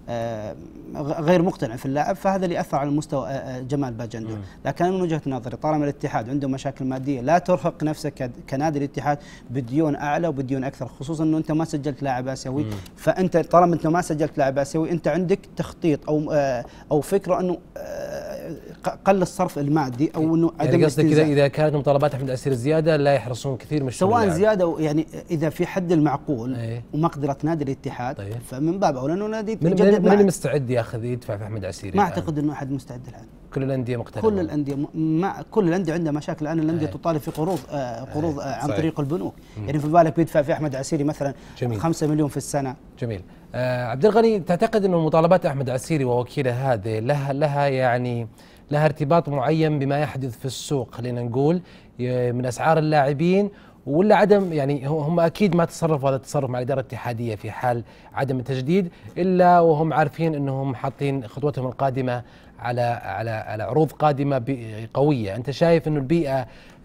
آه غير مقتنع في اللاعب، فهذا اللي اثر على مستوى آه جمال باجندوح. لكن من وجهه نظري طالما الاتحاد عنده مشاكل ماديه لا ترهق نفسك كنادي الاتحاد بديون اعلى وبديون اكثر، خصوصا انه انت ما سجلت لاعب اسيوي. فانت طالما انت ما سجلت لاعب اسيوي انت عندك تخطيط او آه او فكره انه آه قل الصرف المادي او انه يعني عدم قصدك اذا اذا كانت مطالبات احمد عسيري زياده لا يحرصون كثير من سواء يعني. زياده يعني اذا في حد المعقول ايه؟ ومقدره نادي الاتحاد طيب. فمن باب اولى انه نادي من, من, من اللي مستعد ياخذ يدفع في احمد عسيري؟ ما اعتقد انه احد مستعد الان. كل الانديه مقتنعه، كل الانديه ما كل الانديه عندها مشاكل الان. الانديه ايه؟ تطالب في قروض آه قروض آه عن طريق البنوك. مم. يعني في بالك بيدفع في احمد عسيري مثلا جميل. خمسة مليون في السنه. جميل. آه عبد الغني، تعتقد انه مطالبات احمد عسيري ووكيله هذه لها لها يعني لها ارتباط معين بما يحدث في السوق، خلينا نقول من اسعار اللاعبين، ولا عدم يعني هم اكيد ما تصرفوا هذا التصرف مع الاداره الاتحاديه في حال عدم التجديد الا وهم عارفين انهم حاطين خطوتهم القادمه على على على عروض قادمه قويه. انت شايف انه البيئه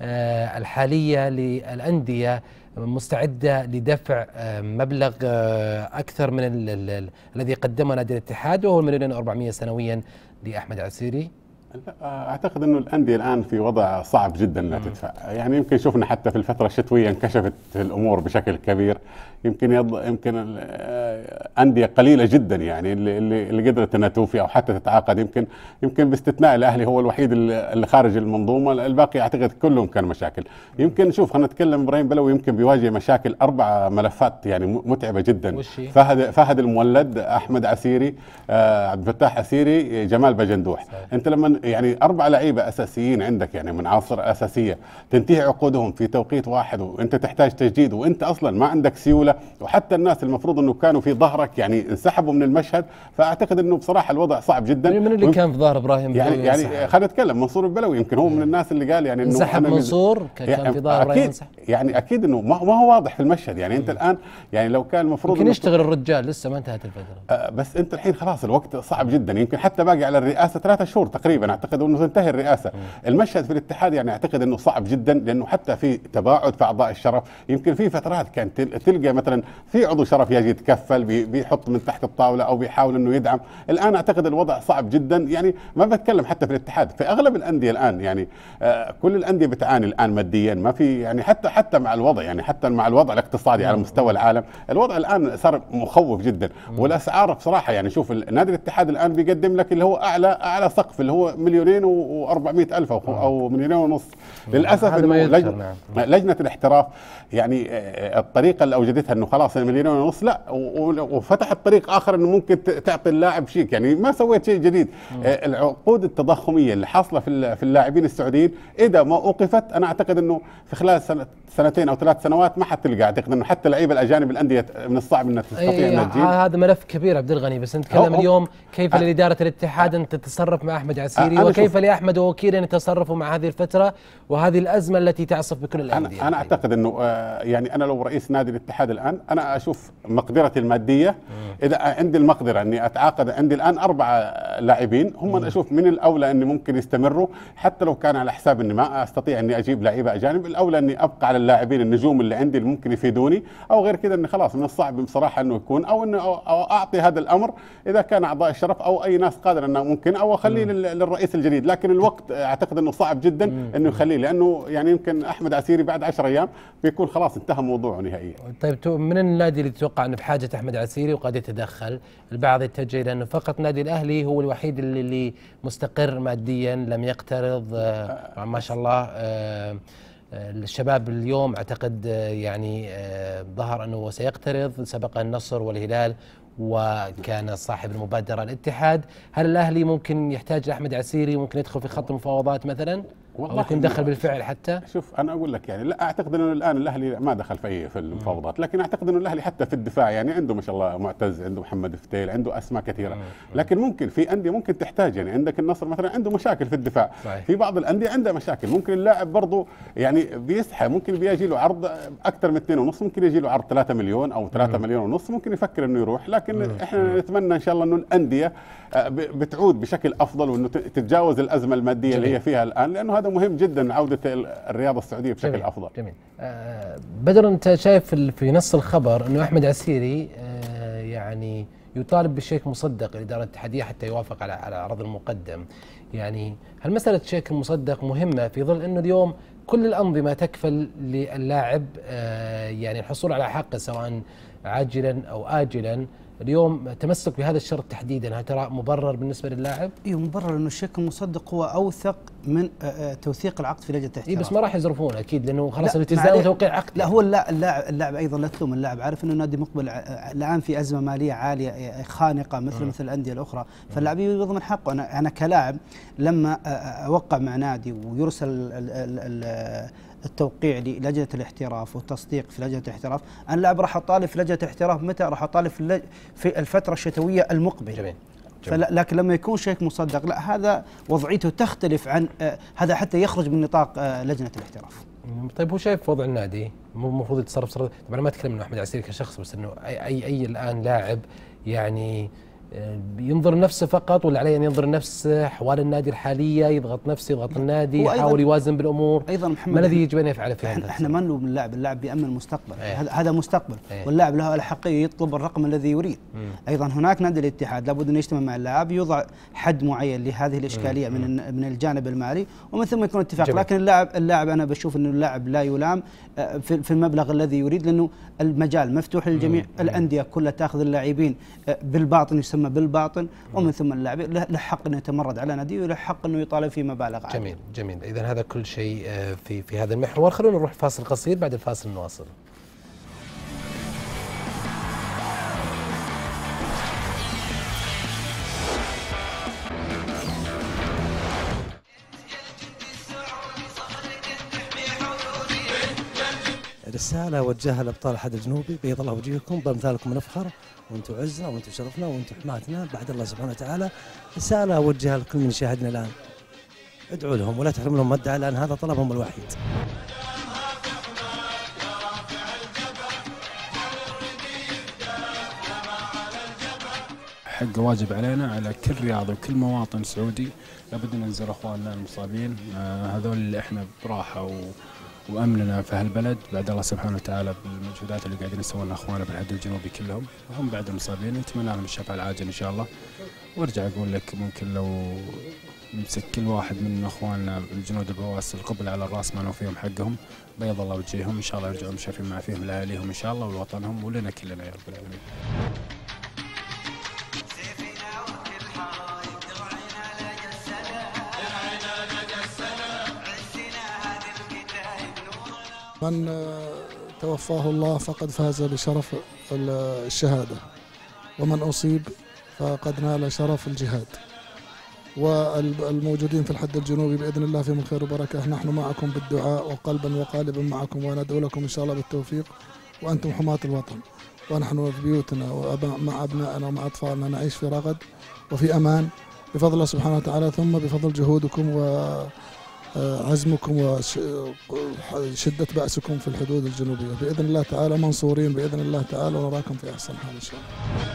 الحاليه للانديه مستعده لدفع مبلغ اكثر من الذي قدمه نادي الاتحاد وهو المليونين وأربعمائة سنويا لاحمد عسيري؟ اعتقد انه الانديه الان في وضع صعب جدا لا تدفع. يعني يمكن شفنا حتى في الفتره الشتويه انكشفت الامور بشكل كبير. يمكن يض... يمكن انديه قليله جدا يعني اللي اللي قدرت انها توفي او حتى تتعاقد، يمكن يمكن باستثناء الاهلي هو الوحيد اللي خارج المنظومه، الباقي اعتقد كلهم كان مشاكل. يمكن شوف خلينا نتكلم ابراهيم بلوي يمكن بيواجه مشاكل اربع ملفات يعني متعبه جدا. فهد فهد المولد، احمد عسيري، آه عبد الفتاح عسيري، جمال باجندوح. انت لما يعني اربع لعيبه اساسيين عندك يعني من عناصر اساسيه تنتهي عقودهم في توقيت واحد، وانت تحتاج تجديد، وانت اصلا ما عندك سيوله، وحتى الناس المفروض انه كانوا في ظهرك يعني انسحبوا من المشهد. فاعتقد انه بصراحه الوضع صعب جدا. من اللي كان في ظهر ابراهيم يعني يعني خلينا نتكلم منصور البلوي، يمكن هو من الناس اللي قال يعني انه انسحب منصور كان يعني في ظهر ابراهيم انسحب. يعني اكيد انه ما هو واضح في المشهد. يعني انت الان يعني لو كان المفروض يمكن يشتغل الرجال، لسه ما انتهت الفتره. آه بس انت الحين خلاص الوقت صعب جدا، يمكن حتى باقي على الرئاسه ثلاثة شهور تقريبا، اعتقد انه تنتهي الرئاسه. مم. المشهد في الاتحاد يعني اعتقد انه صعب جدا، لانه حتى في تباعد في اعضاء الشرف. يمكن في فترات كان تلقى مثلا في عضو شرف يجي يتكفل بيحط من تحت الطاوله او بيحاول انه يدعم. الان اعتقد الوضع صعب جدا، يعني ما بتكلم حتى في الاتحاد، في اغلب الانديه الان يعني آه كل الانديه بتعاني الان ماديا، ما في يعني حتى حتى مع الوضع يعني حتى مع الوضع الاقتصادي على مستوى العالم، الوضع الان صار مخوف جدا. والاسعار بصراحه يعني شوف نادي الاتحاد الان بيقدم لك اللي هو اعلى اعلى سقف اللي هو مليونين وأربعمائة الف او او مليونين ونص. للاسف انه لجنه, لجنة الاحتراف يعني الطريقه اللي اوجدتها انه خلاص مليونين ونص لا، وفتحت طريق اخر انه ممكن تعطي اللاعب شيك، يعني ما سويت شيء جديد. العقود التضخميه اللي حاصله في في اللاعبين السعوديين اذا ما اوقفت انا اعتقد انه في خلال سنه سنتين او ثلاث سنوات ما حتلقى. اعتقد انه حتى اللعيبه الاجانب الانديه من الصعب انها تستطيع انها تجيب. هذا ملف كبير عبد الغني، بس نتكلم اليوم كيف لاداره الاتحاد ان تتصرف مع احمد عسيري، وكيف لاحمد ووكيل ان يتصرفوا مع هذه الفتره وهذه الازمه التي تعصف بكل الانديه. انا, أنا اعتقد انه آه يعني انا لو رئيس نادي الاتحاد الان انا اشوف مقدرتي الماديه. مم. اذا عندي المقدره اني اتعاقد، عندي الان اربعه لاعبين هم أنا اشوف من الاولى اني ممكن يستمروا، حتى لو كان على حساب اني ما استطيع اني اجيب لعيبه اجانب. الاولى اني ابقى على اللاعبين النجوم اللي عندي اللي ممكن يفيدوني، او غير كذا اني خلاص من الصعب بصراحه انه يكون، او انه أو اعطي هذا الامر اذا كان اعضاء الشرف او اي ناس قادره انه ممكن، او اخليه للرئيس الجديد. لكن الوقت اعتقد انه صعب جدا مم. انه يخليه، لانه يعني يمكن احمد عسيري بعد عشر ايام بيكون خلاص انتهى موضوعه نهائيا. طيب من النادي اللي تتوقع انه بحاجه احمد عسيري وقد يتدخل؟ البعض يتجه الى انه فقط نادي الاهلي هو الوحيد اللي, اللي مستقر ماديا، لم يقترض آه ما شاء الله. آه الشباب اليوم اعتقد يعني ظهر انه سيقترض، سبق النصر والهلال وكان صاحب المبادره الاتحاد. هل الاهلي ممكن يحتاج لاحمد عسيري، ممكن يدخل في خط المفاوضات مثلا؟ والله يكون دخل بالفعل حتى؟ شوف انا اقول لك يعني لا اعتقد انه الان الاهلي ما دخل في اي في المفاوضات، لكن اعتقد انه الاهلي حتى في الدفاع يعني عنده ما شاء الله معتز، عنده محمد فتيل، عنده اسماء كثيره. لكن ممكن في انديه ممكن تحتاج، يعني عندك النصر مثلا عنده مشاكل في الدفاع. صحيح. في بعض الانديه عندها مشاكل، ممكن اللاعب برضه يعني بيسحب، ممكن بيجي له عرض اكثر من اثنين ونص، ممكن يجي له عرض ثلاثة مليون او ثلاثة مليون ونص، ممكن يفكر انه يروح. لكن مم. احنا نتمنى ان شاء الله انه الانديه بتعود بشكل افضل، وانه تتجاوز الازمه الماديه جميل. اللي هي فيها الان، لانه هذا مهم جدا عودة الرياضة السعودية بشكل جميل. أفضل. جميل. آه بدر، أنت شايف في نص الخبر أنه أحمد عسيري آه يعني يطالب بالشيك مصدق الإدارة الاتحادية حتى يوافق على على عرض المقدم. يعني هل مسألة شيك مصدق مهمة في ظل أنه اليوم كل الأنظمة تكفل للاعب آه يعني الحصول على حقه سواء عاجلا أو آجلا؟ اليوم تمسك بهذا الشرط تحديدا هل ترى مبرر بالنسبه للاعب؟ ايوه مبرر، انه الشيك المصدق هو اوثق من توثيق العقد في لجنه الاحتراف. اي بس ما راح يزرفونه اكيد، لانه خلاص الالتزام وتوقيع عقد. لا هو اللاعب اللاعب ايضا لا تلوم اللاعب، عارف انه النادي مقبل الان في ازمه ماليه عاليه خانقه مثل م. مثل الانديه الاخرى، فاللاعب يضمن حقه. انا انا كلاعب لما اوقع مع نادي ويرسل ال ال ال التوقيع للجنه الاحتراف والتصديق في لجنه الاحتراف، انا اللاعب راح اطالب في لجنه الاحتراف متى؟ راح اطالب في, في الفتره الشتويه المقبله. جميل. جميل. لكن لما يكون شيك مصدق لا، هذا وضعيته تختلف عن آه هذا حتى يخرج من نطاق آه لجنه الاحتراف. طيب هو شايف وضع النادي المفروض يتصرف تصرف، طبعا ما اتكلم انه احمد عسيري كشخص، بس انه اي اي, أي الان لاعب يعني ينظر نفسه فقط، ولا عليه ان ينظر نفسه احوال النادي الحاليه، يضغط نفسه يضغط النادي، يحاول يوازن بالامور؟ ايضا محمد ما الذي يجب ان يفعله في هذا؟ احنا ما نلوم اللاعب، اللاعب بيامن المستقبل. أيه. هذا مستقبل. أيه. واللاعب له الاحقيه يطلب الرقم الذي يريد. مم. ايضا هناك نادي الاتحاد لابد ان يجتمع مع اللاعب، يوضع حد معين لهذه الاشكاليه مم. من من الجانب المالي، ومن ثم يكون اتفاق. جميل. لكن اللاعب اللاعب انا بشوف انه اللاعب لا يلام في المبلغ الذي يريد، لانه المجال مفتوح للجميع. مم. الانديه كلها تاخذ اللاعبين بالباطن، يسمى بالباطن، ومن ثم اللاعب له حق انه يتمرد على ناديه وله حق انه يطالب في مبالغ عاليه. جميل جميل، اذا هذا كل شيء في في هذا المحور. خلونا نروح فاصل قصير، بعد الفاصل نواصل. رسالة أوجهها لأبطال الحد الجنوبي، بيض الله وجهكم، بأمثالكم نفخر، وأنتم عزنا وأنتم شرفنا وأنتم حماتنا بعد الله سبحانه وتعالى. رسالة أوجهها لكل من يشاهدنا الآن، ادعوا لهم ولا تحرموا لهم مدعى، لأن هذا طلبهم الوحيد. حق واجب علينا على كل رياضي وكل مواطن سعودي، لابد ننزل اخواننا المصابين، آه هذول اللي احنا براحه و... وامننا في هالبلد بعد الله سبحانه وتعالى بالمجهودات اللي قاعدين يسوونها اخواننا بالحد الجنوبي كلهم، وهم بعد المصابين نتمنى لهم الشفاء العاجل ان شاء الله. وارجع اقول لك ممكن لو نمسك كل واحد من اخواننا الجنود البواسل القبل على الراس ما نوفيهم حقهم، بيض الله وجههم ان شاء الله يرجعون مشافين مع فيهم لاهاليهم ان شاء الله ولوطنهم ولنا كلنا يا رب العالمين. من توفاه الله فقد فاز بشرف الشهادة، ومن أصيب فقد نال شرف الجهاد. والموجودين في الحد الجنوبي بإذن الله فيهم الخير وبركة، نحن معكم بالدعاء وقلبا وقالبا معكم، وندعو لكم إن شاء الله بالتوفيق، وأنتم حماة الوطن، ونحن في بيوتنا ومع أبنائنا ومع أطفالنا نعيش في رغد وفي أمان بفضل الله سبحانه وتعالى، ثم بفضل جهودكم و عزمكم وشدة بأسكم في الحدود الجنوبية بإذن الله تعالى، منصورين بإذن الله تعالى، ونراكم في أحسن حال إن شاء الله.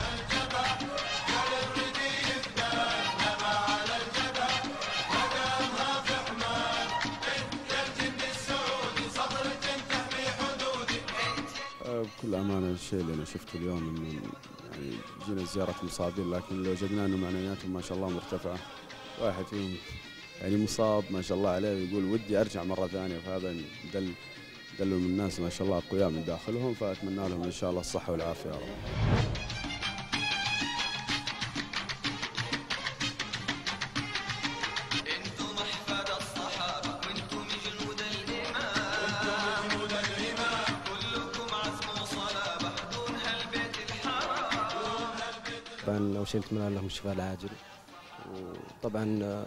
بكل أمانة الشيء اللي أنا شفته اليوم إنه يعني جينا زيارة مصابين، لكن لو وجدنا إنه معنوياتهم ما شاء الله مرتفعة، واحد فيهم يعني مصاب ما شاء الله عليه ويقول ودي ارجع مره ثانيه، فهذا دل دلوا من الناس ما شاء الله اقوياء من داخلهم، فاتمنى لهم ان شاء الله الصحه والعافيه يا رب. طبعا اول شيء نتمنى لهم الشفاء العاجل، وطبعا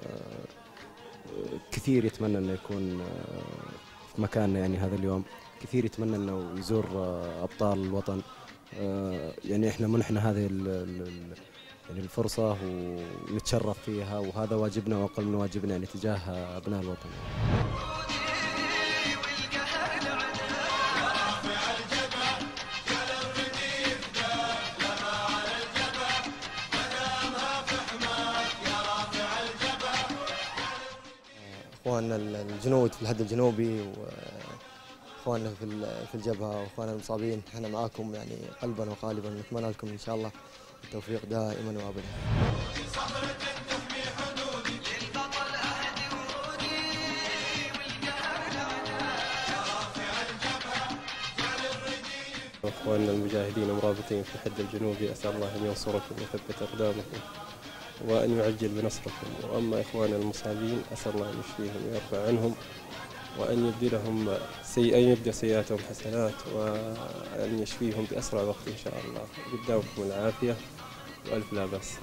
كثير يتمنى انه يكون في مكاننا يعني هذا اليوم، كثير يتمنى انه يزور ابطال الوطن، يعني احنا منحنا هذه يعني الفرصه ونتشرف فيها، وهذا واجبنا واقل من واجبنا يعني تجاه ابناء الوطن. اخواننا الجنود في الحد الجنوبي واخواننا في في الجبهه واخواننا المصابين، احنا معاكم يعني قلبا وقالبا، نتمنى لكم ان شاء الله التوفيق دائما وابدا. اخواننا المجاهدين المرابطين في الحد الجنوبي، اسال الله ان ينصركم ويثبت اقدامكم وأن يعجل بنصركم، وأما إخواننا المصابين أسأل الله أن يشفيهم ويرفع عنهم، وأن يبدلهم سيئا يبدل سيئاتهم حسنات، وأن يشفيهم بأسرع وقت إن شاء الله. قدامكم العافية وألف لا بأس.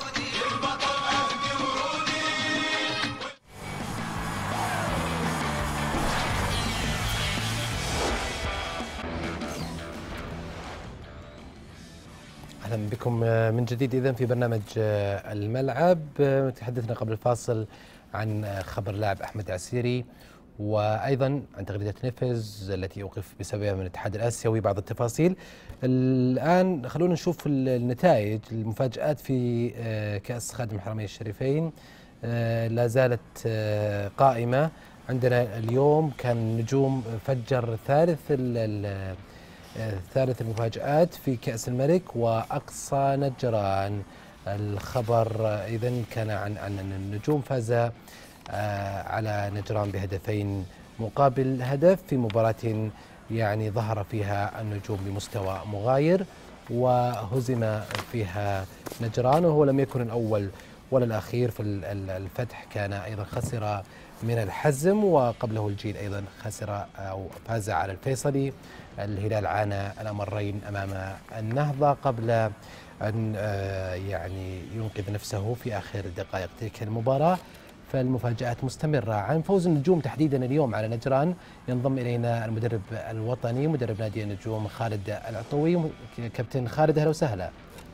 أهلا بكم من جديد إذن في برنامج الملعب. تحدثنا قبل الفاصل عن خبر لاعب أحمد عسيري، وأيضا عن تغريدة نفز التي أوقف بسببها من الاتحاد الآسيوي، بعض التفاصيل. الآن خلونا نشوف النتائج، المفاجآت في كأس خادم الحرمين الشريفين لا زالت قائمة. عندنا اليوم كان نجوم فجر ثالث ثالث المفاجآت في كأس الملك وأقصى نجران. الخبر إذن كان عن عن النجوم فاز على نجران بهدفين مقابل هدف في مباراة يعني ظهر فيها النجوم بمستوى مغاير وهزم فيها نجران، وهو لم يكن الأول ولا الأخير. في الفتح كان أيضا خسر من الحزم، وقبله الجيل أيضا خسر أو فاز على الفيصلي. الهلال عانى الأمرين أمام النهضة قبل أن يعني ينقذ نفسه في آخر دقائق تلك المباراة. فالمفاجآت مستمرة. عن فوز النجوم تحديدا اليوم على نجران ينضم إلينا المدرب الوطني مدرب نادي النجوم خالد العطوي. كابتن خالد أهلا وسهلا.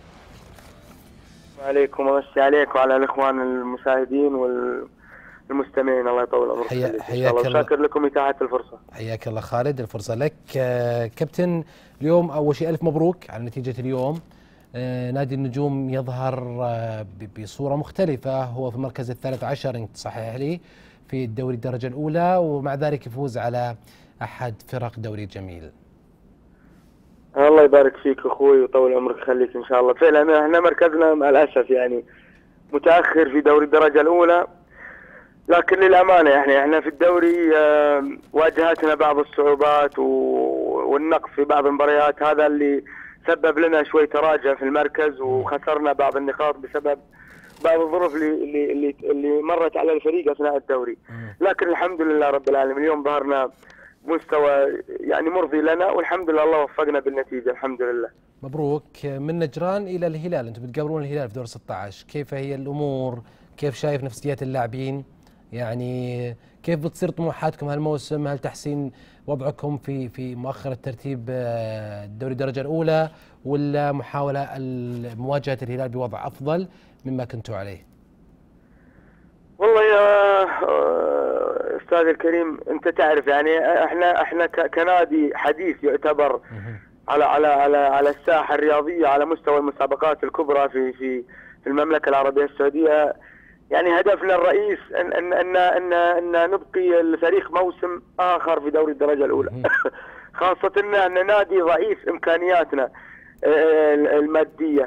عليكم ومسي عليك وعلى الإخوان المشاهدين والمستمعين. الله يطول عمرك. حياك الله. شاكر لكم إتاحة الفرصة. حياك الله خالد، الفرصة لك. كابتن اليوم أول شيء ألف مبروك على نتيجة اليوم. نادي النجوم يظهر بصورة مختلفة، هو في المركز الثالث عشر إن تصحح لي في الدوري الدرجة الأولى، ومع ذلك يفوز على أحد فرق دوري جميل. الله يبارك فيك أخوي ويطول عمرك يخليك إن شاء الله. فعلا احنا مركزنا مع الأسف يعني متأخر في دوري الدرجة الأولى، لكن للأمانة يعني احنا في الدوري واجهتنا بعض الصعوبات والنقص في بعض المباريات، هذا اللي سبب لنا شوي تراجع في المركز وخسرنا بعض النقاط بسبب بعض الظروف اللي اللي اللي مرت على الفريق اثناء الدوري. لكن الحمد لله رب العالمين اليوم ظهرنا مستوى يعني مرضي لنا، والحمد لله الله وفقنا بالنتيجه الحمد لله. مبروك. من نجران الى الهلال، انتم بتقابلون الهلال في دور ستة عشر، كيف هي الامور؟ كيف شايف نفسيات اللاعبين؟ يعني كيف بتصير طموحاتكم هالموسم؟ هل تحسين وضعكم في في مؤخر الترتيب الدوري الدرجه الاولى، ولا محاوله مواجهه الهلال بوضع افضل مما كنتوا عليه؟ والله يا استاذ الكريم انت تعرف يعني احنا احنا كنادي حديث يعتبر على على على على الساحه الرياضيه على مستوى المسابقات الكبرى في في في المملكه العربيه السعوديه. يعني هدفنا الرئيس ان ان ان ان, أن نبقي الفريق موسم اخر في دوري الدرجه الاولى. خاصه ان نادي ضعيف امكانياتنا الماديه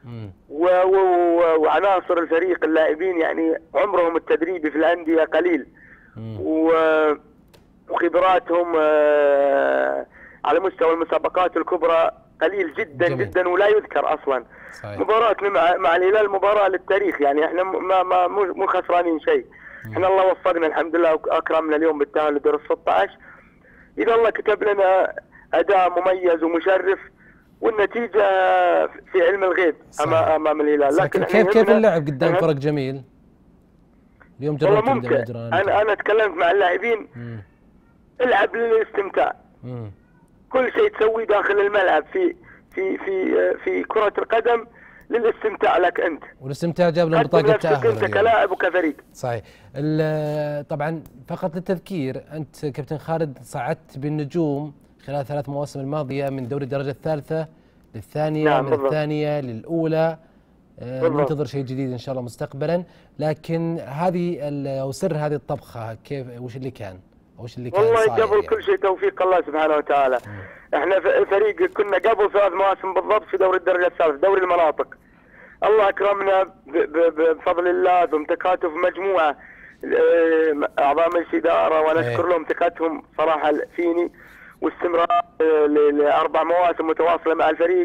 وعناصر الفريق اللاعبين يعني عمرهم التدريبي في الانديه قليل، وخبراتهم على مستوى المسابقات الكبرى قليل جدا جميل. جدا ولا يذكر اصلا. صحيح. مباراتنا مع مع الهلال مباراه للتاريخ، يعني احنا ما ما مو خسرانين شيء. احنا الله وفقنا الحمد لله واكرمنا اليوم بالتاهل لدور ستة عشر. اذا الله كتب لنا اداء مميز ومشرف والنتيجه في علم الغيب امام امام الهلال. لكن كيف كيف اللعب قدام فرق جميل؟ اليوم جربت ممكن. انا انا تكلمت مع اللاعبين، العب للاستمتاع. مم. كل شيء تسويه داخل الملعب في في في في كرة القدم للاستمتاع لك انت، والاستمتاع جاب لهم بطاقة تأهل انت كلاعب وكفريق. صحيح. طبعا فقط للتذكير، انت كابتن خالد صعدت بالنجوم خلال ثلاث مواسم الماضية من دوري الدرجة الثالثة للثانية. نعم من بالضبط. الثانية للأولى. ننتظر شيء جديد ان شاء الله مستقبلا، لكن هذه او سر هذه الطبخة كيف وش اللي كان؟ وش اللي كان والله قبل يعني؟ كل شيء توفيق الله سبحانه وتعالى. م. احنا فريق كنا قبل ثلاث مواسم بالضبط في دوري الدرجه الثالثه دوري المناطق. الله اكرمنا بفضل الله بمتكاتف مجموعه اعضاء مجلس اداره، ونشكر لهم ثقتهم صراحه فيني واستمرار لاربع مواسم متواصله مع الفريق.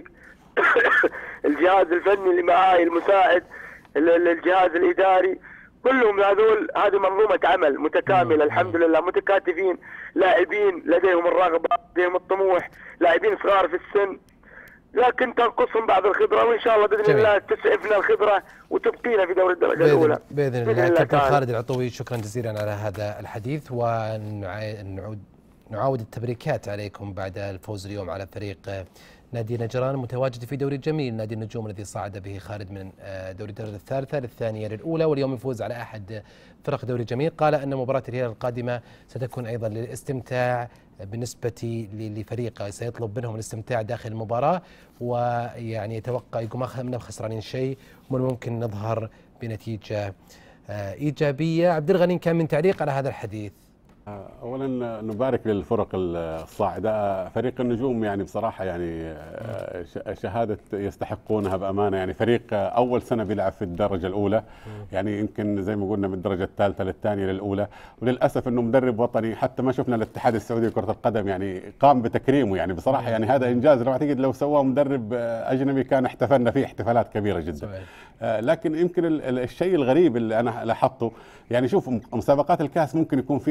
الجهاز الفني اللي معاي المساعد، الجهاز الاداري، كلهم هذول هذه منظومة عمل متكاملة الحمد لله، متكاتفين، لاعبين لديهم الرغبة، لديهم الطموح، لاعبين صغار في السن لكن تنقصهم بعض الخبرة، وإن شاء الله بإذن جميل. الله تسعفنا الخبرة وتبقينا في دوري الدرجة الأولى بإذن الله. كابتن خالد العطوي شكرا جزيلا على هذا الحديث، ونعود نعاود التبريكات عليكم بعد الفوز اليوم على فريق نادي نجران متواجد في دوري جميل نادي النجوم الذي صعد به خالد من دوري الدرجة الثالثة للثانية للأولى، واليوم يفوز على أحد فرق دوري جميل. قال أن مباراة الهلال القادمة ستكون أيضا للاستمتاع بالنسبة لفريقه، سيطلب منهم الاستمتاع داخل المباراة، ويعني يتوقع يقول ما من خسرانين شيء ومن ممكن نظهر بنتيجة إيجابية. عبد الغني كان من تعليق على هذا الحديث. اولا نبارك للفرق الصاعده، فريق النجوم يعني بصراحه يعني شهاده يستحقونها بامانه، يعني فريق اول سنه بيلعب في الدرجه الاولى، يعني يمكن زي ما قلنا من الدرجه الثالثه للثانيه للأولى، وللاسف انه مدرب وطني حتى ما شفنا الاتحاد السعودي لكره القدم يعني قام بتكريمه، يعني بصراحه يعني هذا انجاز لو اعتقد لو سواه مدرب اجنبي كان احتفلنا فيه احتفالات كبيره جدا. لكن يمكن الشيء الغريب اللي انا لاحظته يعني شوف مسابقات الكاس ممكن يكون فيها مفاجاه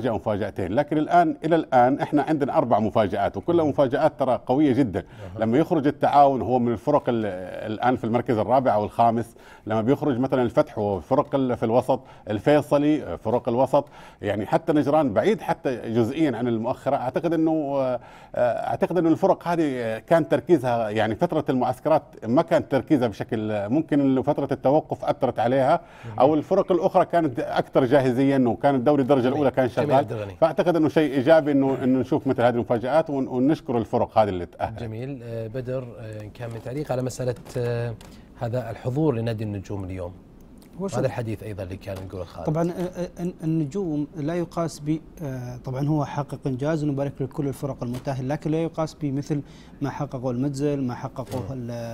مفاجاه ومفاجاتين، لكن الان الى الان احنا عندنا اربع مفاجات وكلها مفاجات ترى قويه جدا. لما يخرج التعاون هو من الفرق الان في المركز الرابع او الخامس، لما بيخرج مثلا الفتح وفرق في الوسط، الفيصلي فرق الوسط، يعني حتى نجران بعيد حتى جزئيا عن المؤخره. اعتقد انه اعتقد انه الفرق هذه كان تركيزها يعني فتره المعسكرات ما كان تركيزها بشكل، ممكن انه فتره التوقف اثرت عليها، او الفرق الاخرى كانت اكثر جاهزيه، انه كان الدوري الدرجه الاولى كان شغال. فاعتقد انه شيء ايجابي انه انه نشوف مثل هذه المفاجات ونشكر الفرق هذه اللي تاهلت. جميل. بدر كان من تعليق على مساله هذا الحضور لنادي النجوم اليوم، هذا الحديث ايضا اللي كان نقوله خالد. طبعا النجوم لا يقاس ب، طبعا هو حقق انجاز ونبارك لكل الفرق المتاهله، لكن لا يقاس بمثل ما حققه المتزل، ما حققه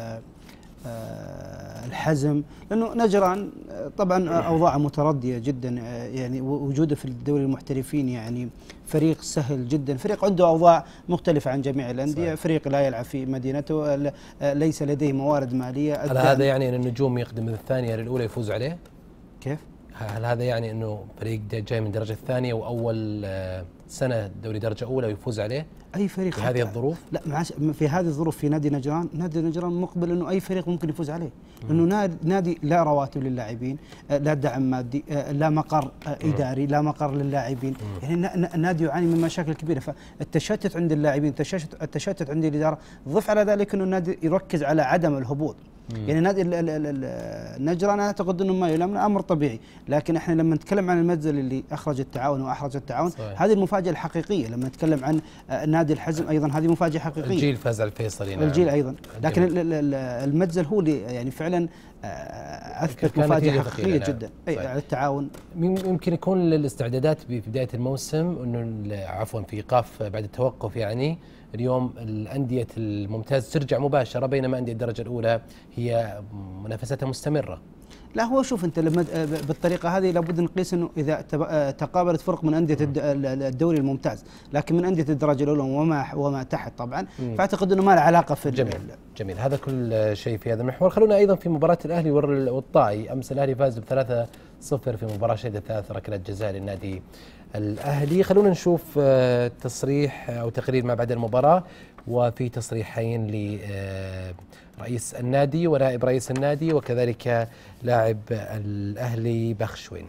الحزم، لانه نجران طبعا اوضاعه مترديه جدا، يعني وجوده في الدوري المحترفين يعني فريق سهل جدا، فريق عنده اوضاع مختلفه عن جميع الانديه، فريق لا يلعب في مدينته، ليس لديه موارد ماليه. هل هذا يعني ان النجوم يقدم من الثانيه للاولى يفوز عليه؟ كيف؟ هل هذا يعني انه فريق جاي من الدرجه الثانيه واول سنه دوري درجه اولى ويفوز عليه؟ اي فريق في هذه الظروف؟ لا معاش في هذه الظروف في نادي نجران، نادي نجران مقبل انه اي فريق ممكن يفوز عليه، لانه نادي لا رواتب للاعبين، لا دعم مادي، لا مقر اداري، لا مقر للاعبين، يعني نادي يعاني من مشاكل كبيره، فالتشتت عند اللاعبين، التشتت التشتت عند الاداره، ضف على ذلك انه النادي يركز على عدم الهبوط. يعني نادي نجران اعتقد انه ما يلام امر طبيعي، لكن احنا لما نتكلم عن المتزل اللي اخرج التعاون واحرج التعاون، صحيح. هذه المفاجاه الحقيقيه. لما نتكلم عن نادي الحزم ايضا هذه مفاجاه حقيقيه، الجيل فاز على الفيصلي، نعم. الجيل ايضا، لكن المتزل هو اللي يعني فعلا اثبت مفاجاه حقيقيه جدا اي التعاون. يمكن يكون الاستعدادات ببدايه الموسم انه عفوا في ايقاف بعد التوقف، يعني اليوم الأندية الممتاز ترجع مباشرة، بينما أندية الدرجة الأولى هي منافستها مستمرة. لا هو شوف أنت لما بالطريقة هذه لابد نقيس أنه إذا تقابلت فرق من أندية الدوري الممتاز، لكن من أندية الدرجة الأولى وما وما تحت طبعا، فأعتقد أنه ما له علاقة في جميل. جميل، هذا كل شيء في هذا المحور. خلونا أيضا في مباراة الأهلي والطائي. أمس الأهلي فاز بثلاثة صفر في مباراة شهدت ثلاث ركلات جزاء للنادي الأهلي. خلونا نشوف تصريح أو تقرير ما بعد المباراة، وفي تصريحين لرئيس النادي ونائب رئيس النادي وكذلك لاعب الأهلي بخشوين.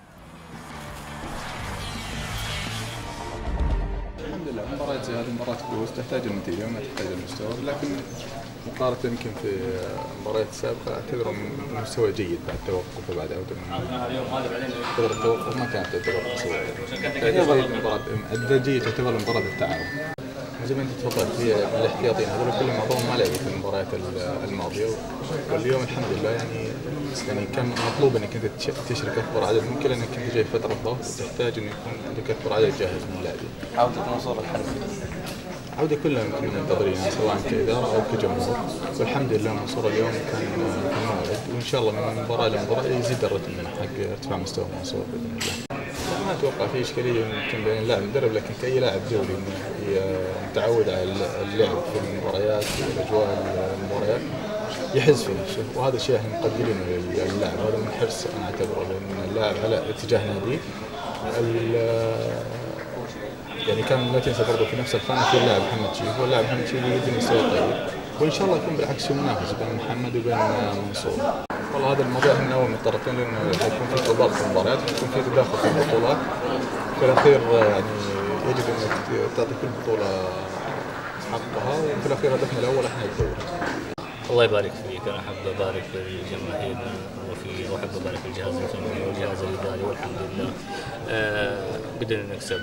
الحمد لله مباراة زي هذه مباراة كؤوس تحتاج النتيجة وما تحتاج المستوى، لكن مقارنة يمكن في المباريات السابقة اعتبره من مستوى جيد بعد التوقف وبعد عودة من قدر التوقف ما كانت تعتبر مستوى المباراة الجيد تعتبر مباراة التعاون. زي ما انت تفضلت هي الاحتياطيين هذول كلهم معظمهم ما لعبوا في المباريات الماضية، واليوم الحمد لله يعني يعني كان مطلوب انك انت تشرك اكبر عدد ممكن، لانك انت جاي فترة ضغط وتحتاج انه يكون عندك اكبر عدد جاهز من اللاعبين. عودة منصور الحربي عودة كلها كنا منتظرينها سواء كإدارة أو كجمهور، والحمد لله منصور اليوم كان موعد، وإن شاء الله من مباراة لمباراة يزيد الرتم حق ارتفاع مستوى منصور بإذن الله. ما أتوقع في إشكالية يمكن بين اللاعب والمدرب، لكن كأي لاعب دولي متعود على اللعب في المباريات وأجواء المباريات يحز في نفسه، وهذا الشيء احنا مقدرينه للاعب، هذا من حرص أنا أعتبره، لأن اللاعب على اتجاه ناديه. يعني كان لا تنسى برضه في نفس الخانه في اللاعب محمد شيخ، واللاعب محمد شيخ يقدم مستوى طيب، وان شاء الله يكون بالعكس في منافسه بين محمد وبين منصور. والله هذا الموضوع احنا اول من الطرفين، لانه يكون في تضاد في المباريات ويكون في تداخل في البطولات، في الاخير يعني يجب انك تعطي كل بطوله حقها، وفي الاخير هدفنا الاول احنا الدوري. الله يبارك فيك، انا احب ابارك للجماهير وفي واحب ابارك للجهاز الفني والجهاز الاداري، والحمد لله آه قدرنا نكسب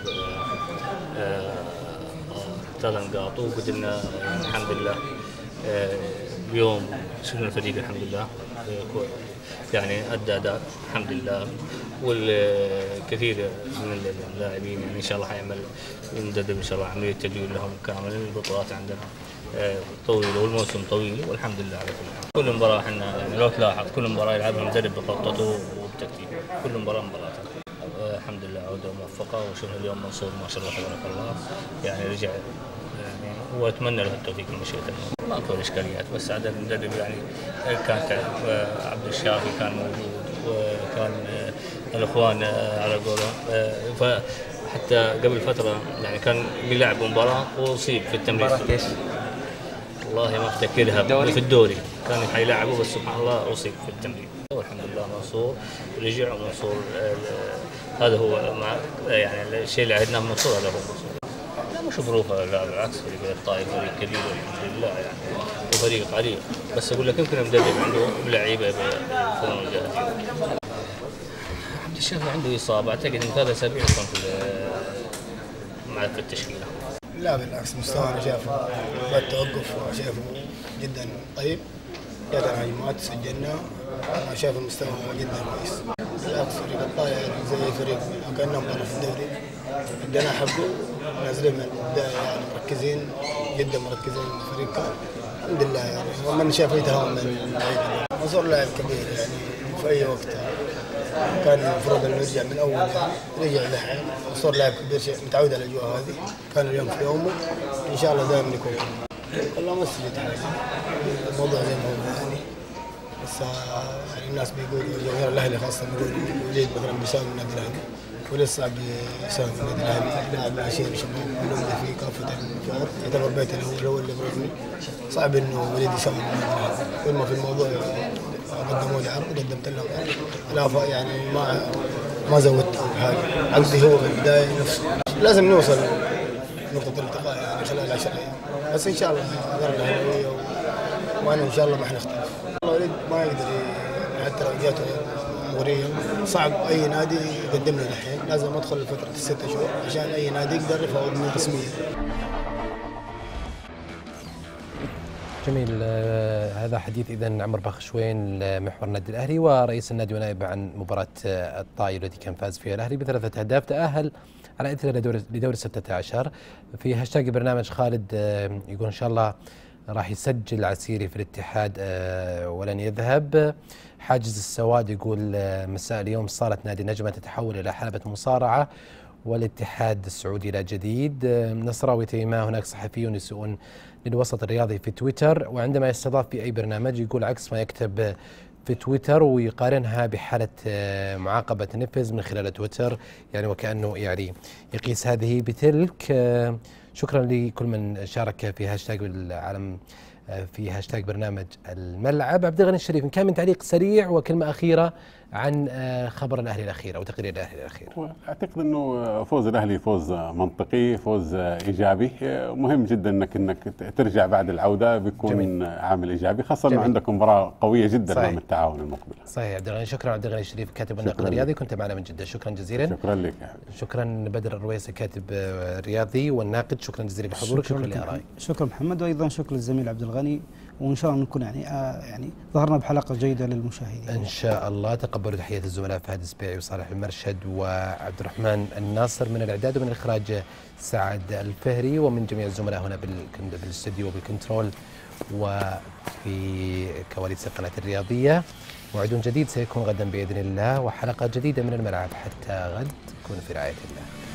ثلاث آه نقاط، وقدرنا يعني الحمد لله آه اليوم شفنا الفريق الحمد لله يعني ادى اداء الحمد لله، والكثير من اللاعبين يعني ان شاء الله حيعمل المدرب ان شاء الله عمليه تدوير لهم كامل. البطولات عندنا طويله والموسم طويل والحمد لله على كل حال. كل مباراه احنا يعني لو تلاحظ كل مباراه يلعبها المدرب بخطته وبتكتيكه، كل مباراه مباراه الحمد لله عوده موفقه. وشفنا اليوم منصور ما شاء الله تبارك الله يعني رجع يعني، واتمنى له التوفيق بمشيئه الله. ما في اشكاليات، بس عدد المدرب يعني كان عبد الشافي كان موجود، وكان الاخوان على قولهم. فحتى قبل فتره يعني كان بيلعب مباراه واصيب في التمرين. مباراه ايش؟ والله ما افتكرها. الدوري؟ في الدوري كان حيلعبه بس سبحان الله اصيب في التمرين. والحمد لله منصور رجع ومنصور هذا هو مع يعني الشيء اللي عهدناه من منصور هذا هو منصور. لا مش ظروفه، لا بالعكس فريق الطائف فريق كبير والحمد لله يعني وفريق عريق. بس اقول لك يمكن المدرب عنده لعيبه يكونوا جاهزين. عبد الشافي عنده اصابه اعتقد ان ثلاث اسابيع يكون في مع في التشكيله. لا بالعكس مستوى انا شايفه بعد توقف شايفه جدا طيب. ثلاث هجمات سجلنا، انا شايف المستوى جدا كويس. بالعكس فريق الطائف زي فريق كانهم برا في الدوري، ادينا حقه نازلين من البدايه يعني مركزين جدا مركزين الفريق كان الحمد لله يعني. ومن شاف اي تهاون من اللعيبه. منصور لاعب كبير يعني في اي وقت كان المفروض انه يرجع من اول يعني رجع لحين. منصور لاعب كبير متعود على الاجواء هذه، كان اليوم في يومه ان شاء الله دائما يكون. والله ما استفدت حاجه، الموضوع زي ما هو يعني. بس يعني الناس بيقولوا جماهير الاهلي خاصه بيقولوا وليد مثلا بيساوي النادي الاهلي ولسه صعب يساوي النادي الاهلي. لاعب عشير شباب كلهم في كافه الفئات، يعتبر بيته الاول هو اللي برزني. صعب انه وليد يساوي النادي الاهلي. كل ما في الموضوع قدموا لي عرض قدمت لهم عرض، لا يعني ما ما زودت حاجه. عقدي هو في البدايه نفسه. لازم نوصل نقطه الالتقاء يعني خلال عشر ايام، بس ان شاء الله درجه اهلاويه وانا ان شاء الله ما حنختلف. وليد ما يقدر حتى لو جاته مغريه صعب اي نادي يقدم له الحين، لازم ادخل لفتره الست شهور عشان اي نادي يقدر يفاوضني رسميا. جميل. آه هذا حديث إذن عمر باخشوين محور النادي الأهلي ورئيس النادي ونائب عن مباراة آه الطائي التي كان فاز فيها الأهلي بثلاثة أهداف، تأهل على إثر لدور لدور الستة عشر. في هاشتاج برنامج خالد آه يقول إن شاء الله راح يسجل عسيري في الاتحاد آه ولن يذهب. حاجز السواد يقول آه مساء اليوم صالة نادي نجمة تتحول إلى حلبة مصارعة والاتحاد السعودي لا جديد. آه نصراوي تيماء هناك صحفيون يسوون للوسط الرياضي في تويتر، وعندما يستضاف في أي برنامج يقول عكس ما يكتب في تويتر ويقارنها بحالة معاقبة نفذ من خلال تويتر، يعني وكأنه يعني يقيس هذه بتلك. شكرا لكل من شارك في هاشتاج العالم في هاشتاج برنامج الملعب. عبد الغني الشريف، إن كان من تعليق سريع وكلمة أخيرة عن خبر الأهلي الأخير أو تقرير الأهلي الأخير. أعتقد أنه فوز الأهلي فوز منطقي، فوز إيجابي. مهم جدا أنك أنك ترجع بعد العودة بيكون جميل. عامل إيجابي، خاصة أنه عندك مباراة قوية جدا أمام التعاون المقبل. صحيح عبد الغني. شكرا عبد الغني الشريف كاتب الناقد الرياضي، كنت معنا من جدة. شكرا جزيلا. شكرا لك. شكرا بدر الرويسي كاتب الرياضي والناقد، شكرا جزيلا لحضورك. شكرا لآرائك. شكرا محمد، وأيضا شكرا للزميل عبد الغني، وإن شاء الله نكون يعني آه يعني ظهرنا بحلقة جيدة للمشاهدين إن شاء الله. تقبلوا تحية الزملاء فهد السبيعي وصالح المرشد وعبد الرحمن الناصر من الإعداد ومن الإخراج سعد الفهري، ومن جميع الزملاء هنا بالاستوديو وبالكنترول وفي كواليس القناة الرياضية. موعد جديد سيكون غدا بإذن الله، وحلقة جديدة من الملعب. حتى غد كونوا في رعاية الله.